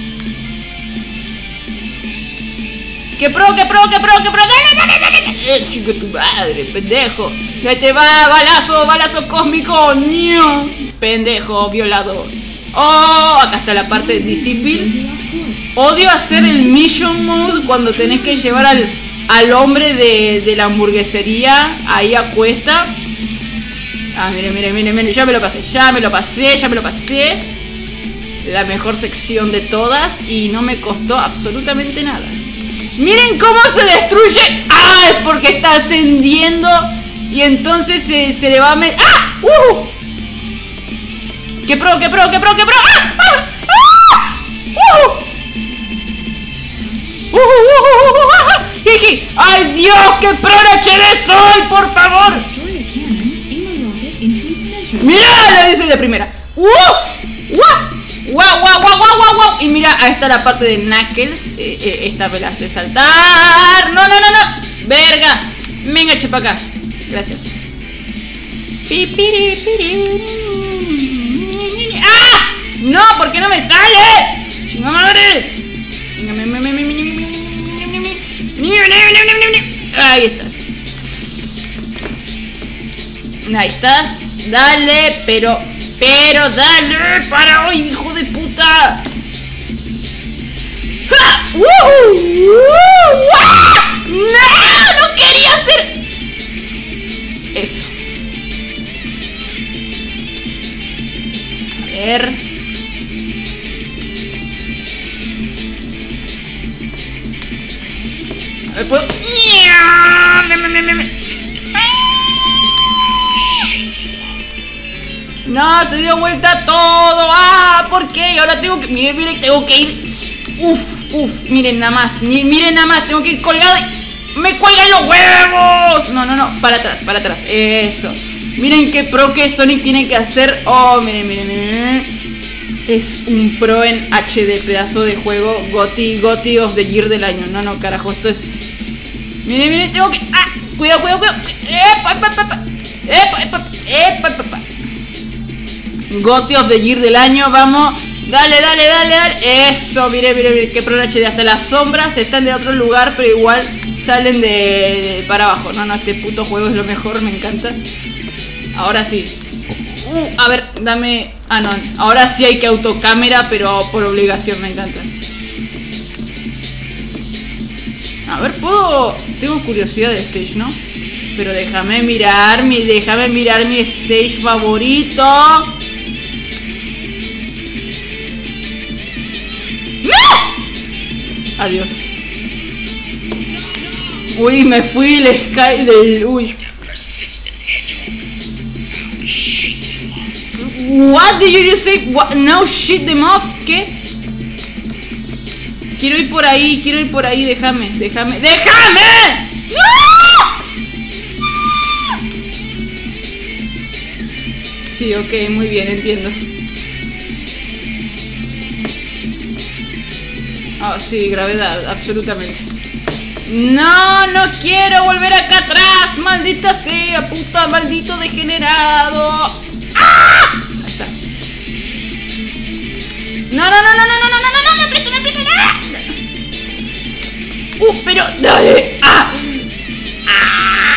¡Que pro, que pro, que pro, que pro! ¡Dale, dale, dale! dale! ¡Eh, chico, tu madre, pendejo! ¡Ya te va! ¡Balazo, balazo cósmico! ¡Niu! ¡Pendejo, violador! ¡Oh! Acá está la parte de Disciple. Odio hacer el Mission Mode cuando tenés que llevar al, al hombre de, de la hamburguesería ahí a cuesta. Ah, miren, miren, miren, miren. Ya me lo pasé, ya me lo pasé, ya me lo pasé. La mejor sección de todas y no me costó absolutamente nada. Miren cómo se destruye. Ah, es porque está ascendiendo y entonces se, se le va a meter. ¡Ah! ¡Uh! ¡Qué pro, qué pro, qué pro, qué pro! ¡Ah! ¡Ah! ¡Ah! ¡Uh! ¡Uh! ¡Uh! ¡Uh! ¡Uh! ¡Jiji! ¡Ay, Dios! ¡Qué pro en H D soy! ¡Por favor! ¡Mira! Le dice de primera. ¡Uh! ¡Uh! ¡Wow, wow, wow, wow, wow, wow! Y mira, ahí está la parte de Knuckles. eh, eh, Esta me la hace saltar. ¡No, no, no, no! ¡Verga! Venga, che, para acá. Gracias. ¡Ah! ¡No! ¿Por qué no me sale? ¡Chinga madre! Ahí estás. Ahí estás. Dale, pero... Pero dale. Para hoy, hijo de puta. ¡Ah! ¡Uh! ¡Uh! ¡Ah! ¡No! ¡No quería hacer! Eso. A ver. A ver, puedo. No, se dio vuelta todo. Ah, ¿por qué? Ahora tengo que. Miren, miren, tengo que ir. Uf, uf, miren nada más. Miren nada más, tengo que ir colgado y. ¡Me cuelgan los huevos! No, no, no, para atrás, para atrás. Eso. Miren qué pro que Sonic tiene que hacer. Oh, miren, miren, miren. Es un pro en H D, pedazo de juego. Goti, Goti of the Year del año. No, no, carajo, esto es. Miren, miren, tengo que. ¡Ah! Cuidado, cuidado, cuidado. ¡Epa, epa, epa! ¡Epa, epa, epa, epa, epa! Goti of the Year del año, vamos. Dale, dale, dale, dale. Eso, mire, mire, mire. Qué pro en H D. Hasta las sombras están de otro lugar, pero igual salen de, de para abajo. No, no, este puto juego es lo mejor, me encanta. Ahora sí. Uh, a ver, dame... Ah, no, ahora sí hay que autocámara, pero por obligación, me encanta. A ver, puedo... Tengo curiosidad de stage, ¿no? Pero déjame mirar mi... Déjame mirar mi stage favorito. ¡No! Adiós. Uy, me fui el sky del... Uy. What did you just say? What? No shit them off. ¿Qué? Quiero ir por ahí, quiero ir por ahí. Déjame, déjame. ¡Déjame! ¡No! Sí, ok, muy bien, entiendo. Ah, oh, sí, gravedad, absolutamente. No, no quiero volver acá atrás. Maldita sea, puta, maldito degenerado. ¡Ah! Ahí está. No, no, no, no, no, no, no, no, no, me aprieto, me aprieto. ¡No! Uh, pero, dale. ¡Ah! ¡Ah!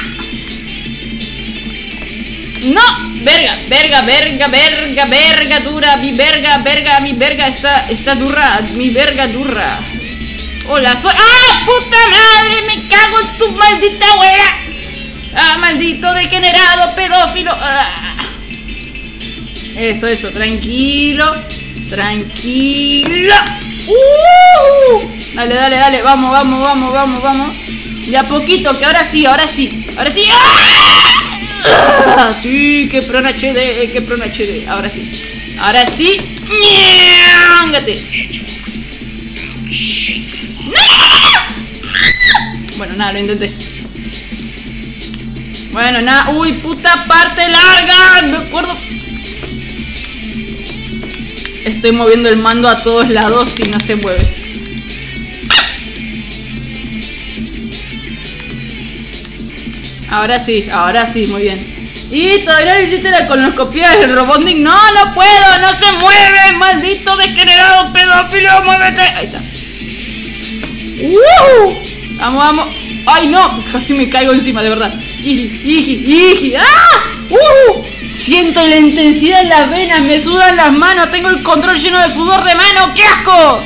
No, verga, verga, verga, verga, verga dura, mi verga, verga, mi verga está, está dura, mi verga dura. Hola, soy... ¡Ah, puta madre! ¡Me cago en tu maldita abuela! ¡Ah, maldito degenerado, pedófilo! ¡Ah! Eso, eso, tranquilo. Tranquilo. ¡Uh! Dale, dale, dale, vamos, vamos, vamos, vamos, vamos. De a poquito, que ahora sí, ahora sí. Ahora sí. ¡Ah! Sí, que pro en H D, que pro en H D. Ahora sí. Ahora sí. ¡Ñángate! Bueno, nada, lo intenté. Bueno, nada. Uy, puta parte larga. No me acuerdo. Estoy moviendo el mando a todos lados y no se mueve. Ahora sí, ahora sí, muy bien. Y todavía no hiciste la colonoscopia del Robotnik. No, no puedo, no se mueve. Maldito degenerado pedófilo, muévete. Ahí está. ¡Uh! Vamos, vamos. ¡Ay, no! Casi me caigo encima, de verdad. ¡Iji, iji, iji! ¡Ah! ¡Uh! Siento la intensidad en las venas, me sudan las manos, tengo el control lleno de sudor de mano, ¡qué asco!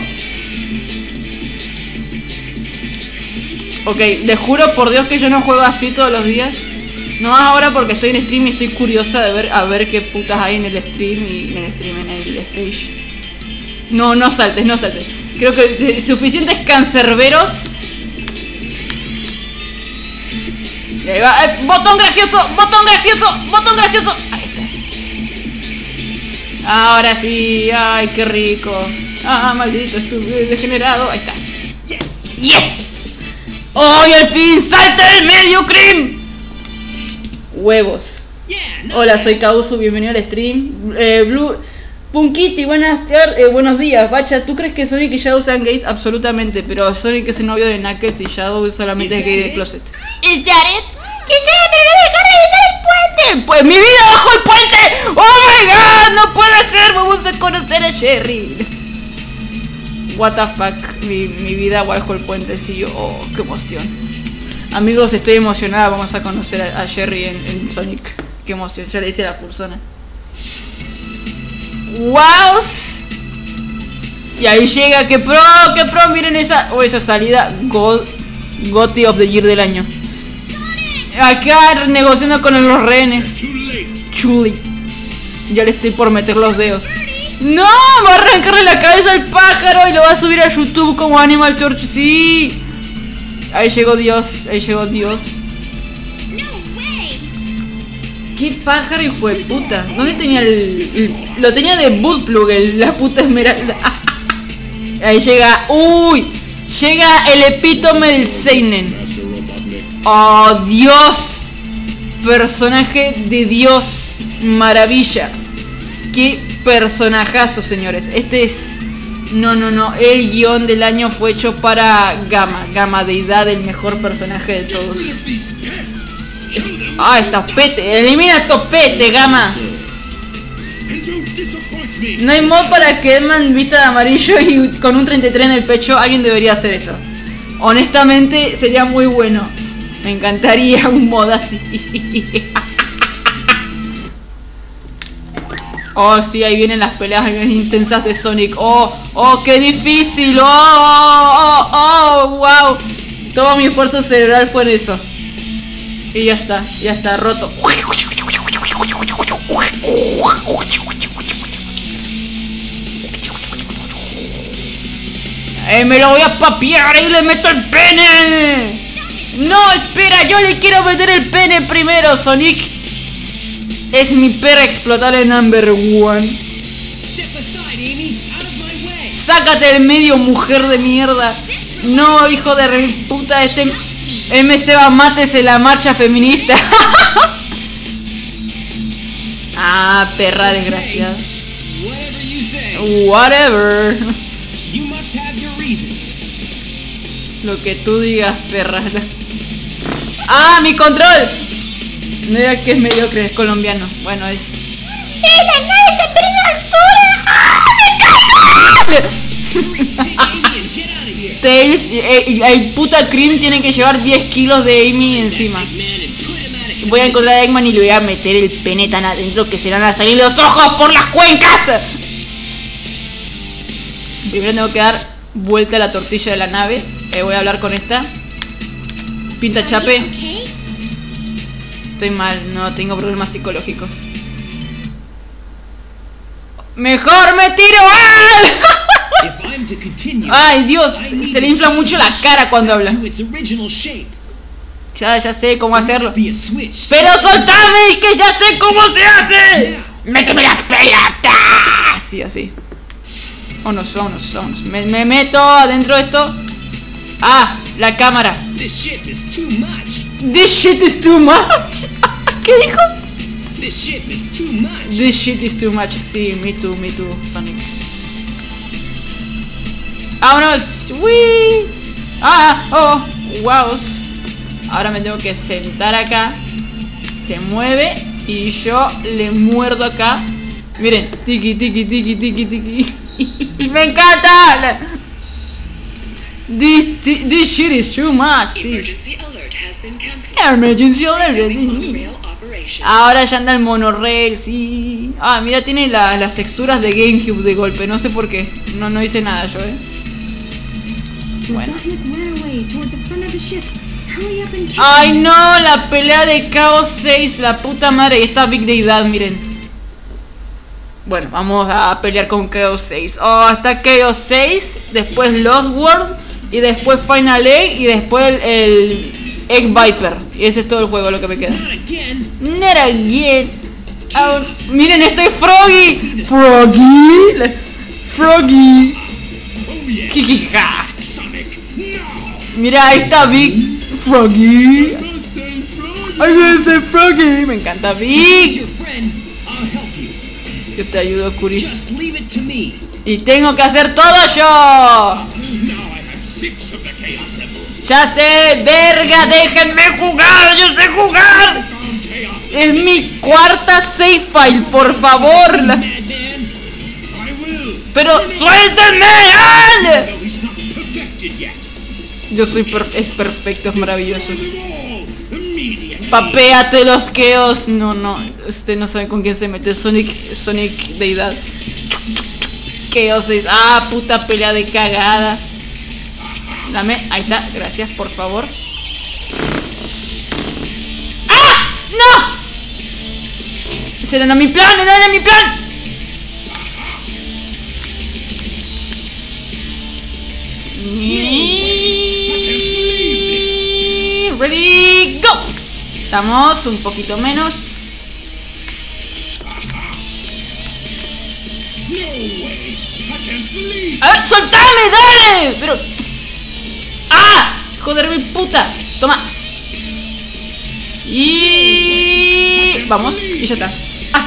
Ok, les juro por Dios que yo no juego así todos los días. No más ahora porque estoy en stream y estoy curiosa de ver a ver qué putas hay en el stream y en el stream, en el stage. No, no saltes, no saltes. Creo que suficientes cancerberos. Y ahí va, eh, botón gracioso, botón gracioso, botón gracioso. Ahí estás. Ahora sí, ay, qué rico. Ah, maldito, estuve degenerado. Ahí está. Yes. ¡Hoy al fin salta del medio, Cream! Huevos. Hola, soy Kausu, bienvenido al stream. Eh, Blue Punkiti, buenas tardes, eh, buenos días. Bacha, ¿tú crees que Sonic y Shadow sean gays? Absolutamente, pero Sonic es el novio de Knuckles y Shadow solamente es gay de closet. Is that it? Quisiera, pero no me deja revisar el puente. Pues mi vida bajo el puente. Oh my god, no puede ser. Vamos a conocer a Sherry. What the fuck, mi, mi vida bajo el puente, sí. Oh, qué emoción. Amigos, estoy emocionada. Vamos a conocer a, a Sherry en, en Sonic. Qué emoción, ya le hice la fursona. Wow. Y ahí llega, que pro, que pro, miren esa, oh, esa salida, God, Gotti of the Year del año. Acá negociando con los rehenes. Chuli. Ya le estoy por meter los dedos. No, va a arrancarle la cabeza al pájaro y lo va a subir a YouTube como Animal Torch. Sí. Ahí llegó Dios, ahí llegó Dios. ¿Qué pájaro, hijo de puta? ¿Dónde tenía el, el lo tenía de bootplug, el, la puta esmeralda? Ahí llega, uy, llega el epítome del seinen. Oh, Dios. Personaje de Dios. Maravilla. Qué personajazo, señores. Este es, no, no, no, el guión del año fue hecho para Gamma. Gamma, deidad, el mejor personaje de todos. Ah, estos pete, elimina estos pete, Gamma. No hay mod para que Edman vista de amarillo y con un treinta y tres en el pecho. Alguien debería hacer eso. Honestamente sería muy bueno. Me encantaría un mod así. Oh, sí, ahí vienen las peleas intensas de Sonic. Oh, oh, qué difícil. Oh, oh, oh, oh, wow. Todo mi esfuerzo cerebral fue en eso. Y ya está, ya está roto. Eh, me lo voy a papear y le meto el pene. No, espera, yo le quiero meter el pene primero, Sonic. Es mi perra explotable number one. Sácate del medio, mujer de mierda. No, hijo de re puta, este M C va, mátese la marcha feminista. Ah, perra desgraciada. Whatever. Lo que tú digas, perra. ¡Ah, mi control! No diga que es mediocre, es colombiano. Bueno, es... ¡Eh, la nave está perdiendo altura! ¡Ah, me caigo! Tails, eh, el puta Cream tiene que llevar diez kilos de Amy encima. Voy a encontrar a Eggman y le voy a meter el pene tan adentro que se van a salir los ojos por las cuencas. Primero tengo que dar vuelta a la tortilla de la nave. Eh, voy a hablar con esta. Pinta chape. Estoy mal, no tengo problemas psicológicos. Mejor me tiro. Ay, Dios, se le infla mucho la cara cuando habla. Ya, ya sé cómo hacerlo. Pero soltame, que ya sé cómo se hace. Méteme las pelotas. Sí, así. Vámonos, vámonos, vámonos. Me, me meto adentro de esto. Ah, la cámara. This shit is too much. This shit is too much. ¿Qué dijo? This shit is too much. This shit is too much. Sí, me too, me too, Sonic. ¡Vámonos! ¡Wii! ¡Ah! ¡Oh! ¡Wow! Ahora me tengo que sentar acá. Se mueve y yo le muerdo acá. Miren, tiki, tiki, tiki, tiki, tiki. ¡Me encanta! This, this shit is too much. Emergency alert has been canceled. Emergency alert. Ahora ya anda el monorail, sí. Ah, mira, tiene la, las texturas de GameCube de golpe. No sé por qué. No, no hice nada yo, eh. Bueno. Ay, no, la pelea de Chaos seis. La puta madre. Y esta Big Deidad, miren. Bueno, vamos a pelear con Chaos seis. Oh, está Chaos seis. Después Lost World. Y después Final Egg. Y después el, el Egg Viper. Y ese es todo el juego lo que me queda. Not again. Oh, miren, estoy Froggy. Froggy. Froggy. Jijija. Mira, ahí está Big Froggy. I'm the Froggy. Me encanta Big. Yo te ayudo, Curi. Y tengo que hacer todo yo. Ya sé, verga, déjenme jugar, yo sé jugar. Es mi cuarta save file, por favor. La... Pero suéltenme, Al. Yo soy per es perfecto, es maravilloso. Papéate los Keos. No, no, usted no sabe con quién se mete. Sonic, Sonic deidad. Keos es. Ah, puta pelea de cagada. Dame, ahí está, gracias, por favor. ¡Ah! ¡No! Ese no era mi plan, no era mi plan. Ready, go. Estamos un poquito menos. A ver, soltame, dale. Pero... ¡ah! Joder, mi puta. Toma. Y... vamos, y ya está.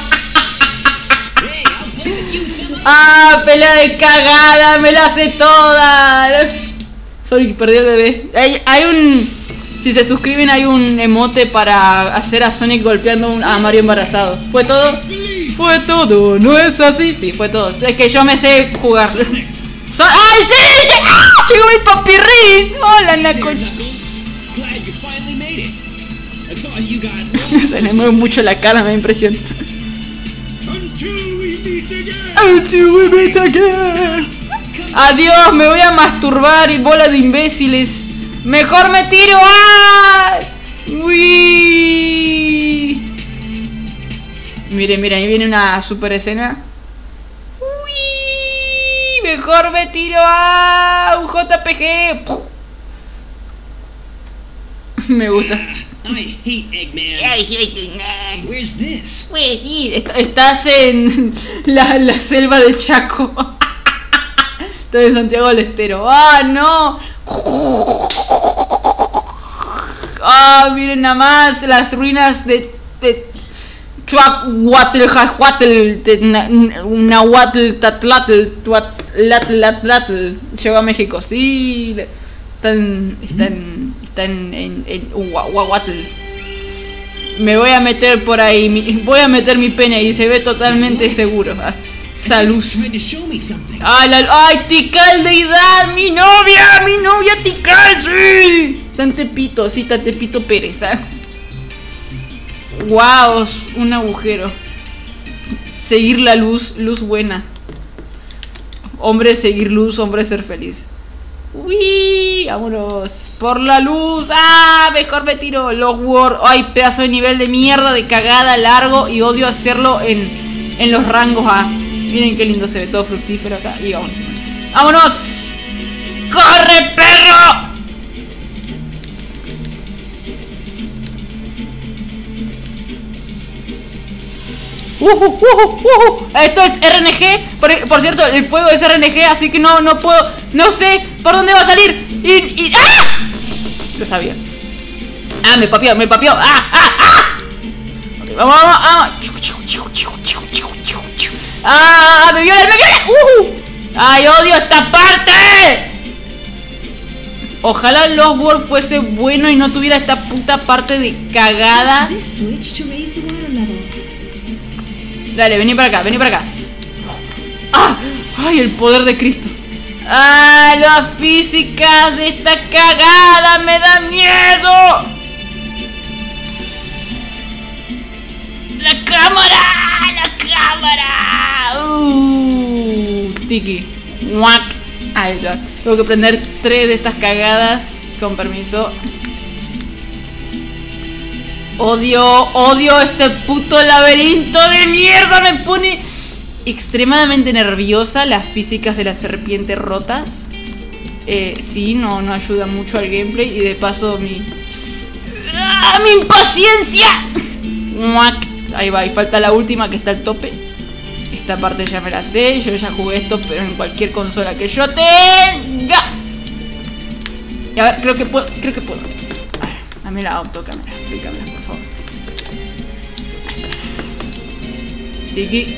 ¡Ah! Pelea de cagada, me la sé toda. Sonic perdió el bebé. Hay, hay un... si se suscriben hay un emote para hacer a Sonic golpeando a Mario embarazado. ¿Fue todo? Fue todo, ¿no es así? Sí, fue todo. Es que yo me sé jugar. So ¡ay, sí! ¡Ah! ¡Llegó mi papirrín! ¡Hola, Naco! Se le mueve mucho la cara, me da impresión. Until we meet again. Adiós, me voy a masturbar y bola de imbéciles. Mejor me tiro. ¡Ah! Uy. Miren, miren, ahí viene una super escena. Uy. Mejor me tiro. ¡Ah! Un J P G. ¡Puh! Me gusta. I hate Eggman. I hate Eggman. Where's this? Where's this? Est estás en la, la selva de Chaco. Estás en Santiago del Estero. ¡Ah, no! ¡Ah, miren nada más! Las ruinas de... de Chuacuatl, Jajuatl, Nahuatl, Tatlatl, Tuatlatlatlatl. Llegó a México, sí. Están... están... están en... en Huahuatl. Me voy a meter por ahí. Mi, voy a meter mi pene y se ve totalmente seguro. Ah, salud. Ay, la, ay, Tikal, deidad, mi novia, mi novia Tikal, sí. Tantepito, sí, Tantepito Pérez. ¿eh? Wow, un agujero. Seguir la luz, luz buena. Hombre, seguir luz, hombre, ser feliz. Uy, vámonos por la luz. Ah, mejor me tiro. Los War. Ay, pedazo de nivel de mierda, de cagada, largo. Y odio hacerlo en, en los rangos A. Miren qué lindo se ve, todo fructífero acá. Y vámonos. ¡Vámonos! ¡Corre, perro! Uh, uh, uh, uh. Esto es R N G. Por, por cierto, el fuego es R N G, así que no, no puedo. No sé por dónde va a salir. Y, y ¡ah! Lo sabía. Ah, me papió, me papió. ¡Ah, ah, ah! Okay, vamos, vamos, vamos. ¡Ah! ¡Me viola, me viola! ¡Uh! ¡Ay, odio esta parte! Ojalá Lost World fuese bueno y no tuviera esta puta parte de cagada. Dale, vení para acá, vení para acá. ¡Ah! ¡Ay, el poder de Cristo! ¡Ah! Las físicas de esta cagada me dan miedo. ¡La cámara! ¡La cámara! ¡Uh! Tiki. ¡Muac! Ahí está. Tengo que prender tres de estas cagadas. Con permiso. Odio, odio este puto laberinto de mierda. Me pone extremadamente nerviosa las físicas de la serpiente rotas. Eh, sí, no, no ayuda mucho al gameplay. Y de paso mi... ¡ah, mi impaciencia! Ahí va, y falta la última que está al tope. Esta parte ya me la sé. Yo ya jugué esto, pero en cualquier consola que yo tenga. Y a ver, creo que puedo, creo que puedo. A ver, dame la autocámara, explícamela, por favor. Ahí estás. Tiki.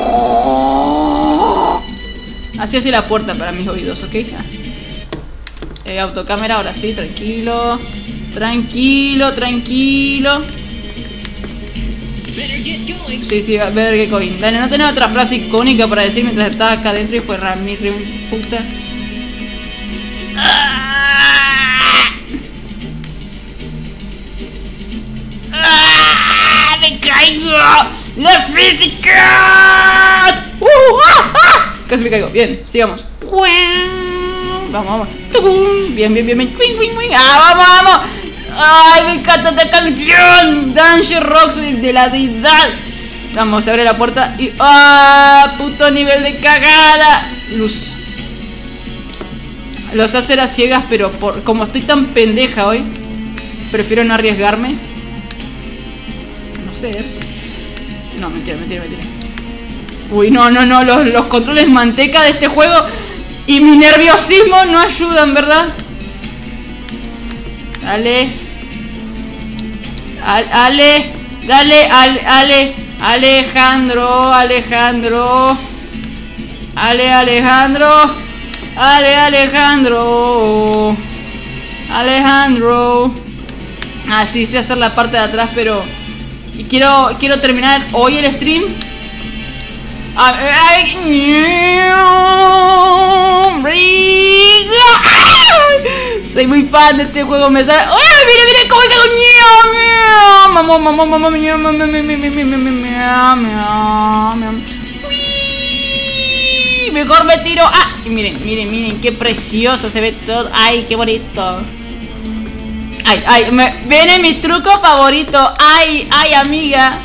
Así así la puerta para mis oídos, ¿ok? Ah. Eh, autocámara, ahora sí, tranquilo. Tranquilo, tranquilo. Sí, sí, better get going. Dale, no tenés otra frase icónica para decir mientras estás acá adentro y pues Ramir, puta. ¡Ah! ¡Ah! ¡Me caigo! ¡Las físicas! ¡Uh! ¡Ah! ¡Ah! Casi me caigo. Bien, sigamos. Vamos, vamos. Bien, bien, bien, bien. ¡Ah, vamos, vamos! ¡Ay, me encanta esta canción! Danger Rocks de la deidad. Vamos, se abre la puerta y... ¡ah! ¡Puto nivel de cagada! Luz. Los hace a ciegas, pero por como estoy tan pendeja hoy, prefiero no arriesgarme. No sé. No, mentira, mentira, mentira. Uy, no, no, no. Los, los controles manteca de este juego y mi nerviosismo no ayudan, ¿verdad? Dale. Al, ale. Dale, al, ale. Alejandro, Alejandro. Ale, Alejandro. Ale, Alejandro. Alejandro. Ah, sí, sé hacer la parte de atrás, pero... Y quiero, quiero terminar hoy el stream. Ay, soy muy fan de este juego, me sale... ¡Ay, mire, mire cómo se hago! Mamá, mamá, mamá, mejor me tiro. Ah, y miren, miren, miren, qué precioso se ve todo. Ay, qué bonito. Ay, ay, me, viene mi truco favorito. Ay, ay, amiga.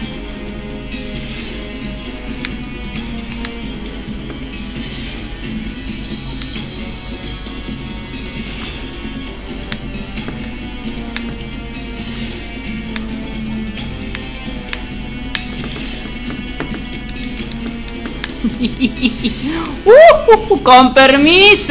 uh, uh, con permiso.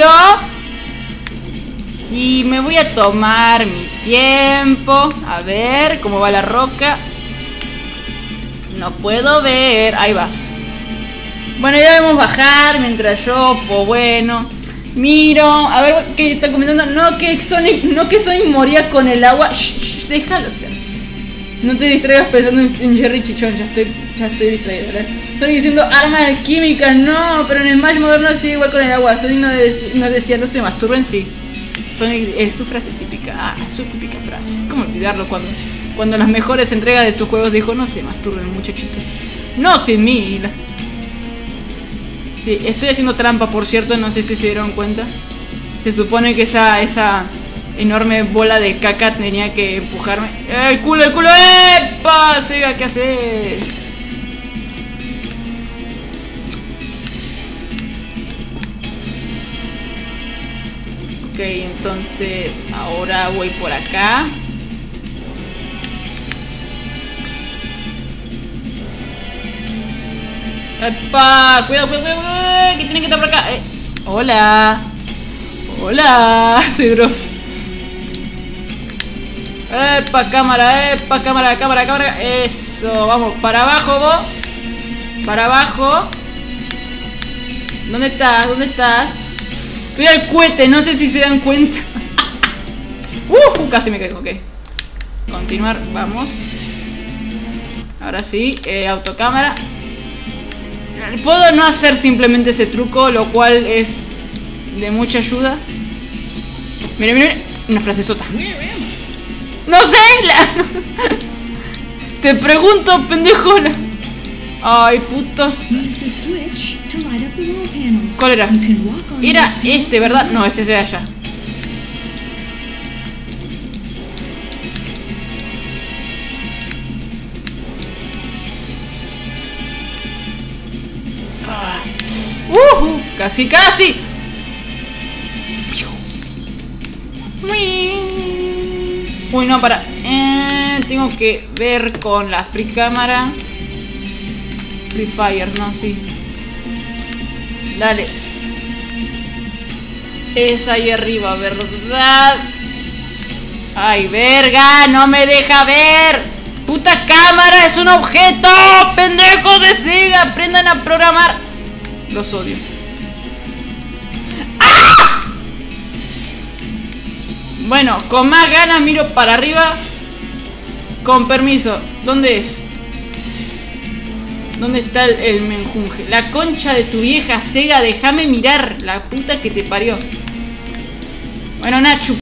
Sí, me voy a tomar mi tiempo. A ver cómo va la roca. No puedo ver. Ahí vas. Bueno, ya debemos bajar mientras yo, pues bueno, miro. A ver qué están comentando. No que Sonic, no que Sonic moría con el agua. Shh, shh, déjalo ser. No te distraigas pensando en, en Jerry Chichón. Ya estoy, ya estoy distraído, ¿verdad? Estoy diciendo armas químicas, no, pero en Smash moderno sí igual con el agua. Sonic no, de, no decía no se masturben, sí. Sonic es su frase típica, ah, su típica frase. ¿Cómo olvidarlo cuando, cuando en las mejores entregas de sus juegos dijo no se masturben, muchachitos? No, sin mí. Sí, estoy haciendo trampa, por cierto, no sé si se dieron cuenta. Se supone que esa, esa enorme bola de caca tenía que empujarme. ¡Eh, el culo, el culo! ¡Epa! Sega, ¿qué haces? Ok, entonces ahora voy por acá. ¡Epa! Cuidado, cuidado, cuidado, que tienen que estar por acá. Eh. Hola. Hola, soy Dross. ¡Epa, cámara! ¡Epa, cámara, cámara, cámara! Eso, vamos, para abajo vos. Para abajo. ¿Dónde estás? ¿Dónde estás? Estoy al cohete, no sé si se dan cuenta. uh, Casi me caigo, ok. Continuar, vamos. Ahora sí, eh, autocámara. Puedo no hacer simplemente ese truco, lo cual es de mucha ayuda. Miren, miren, una frase sota. No sé, la... Te pregunto, pendejona. Ay, putos. ¿Cuál era? Era este, ¿verdad? No, ese es de allá. Ah. Uh, casi, casi. Uy, no, para. Eh, tengo que ver con la free cámara. Free Fire, no, sí. Dale. Es ahí arriba, ¿verdad? Ay, verga, no me deja ver. Puta cámara, es un objeto. Pendejos de Sega, aprendan a programar. Los odio. ¡Ah! Bueno, con más ganas miro para arriba. Con permiso. ¿Dónde es? ¿Dónde está el, el menjunje? La concha de tu vieja Sega, déjame mirar. La puta que te parió. Bueno, Nacho.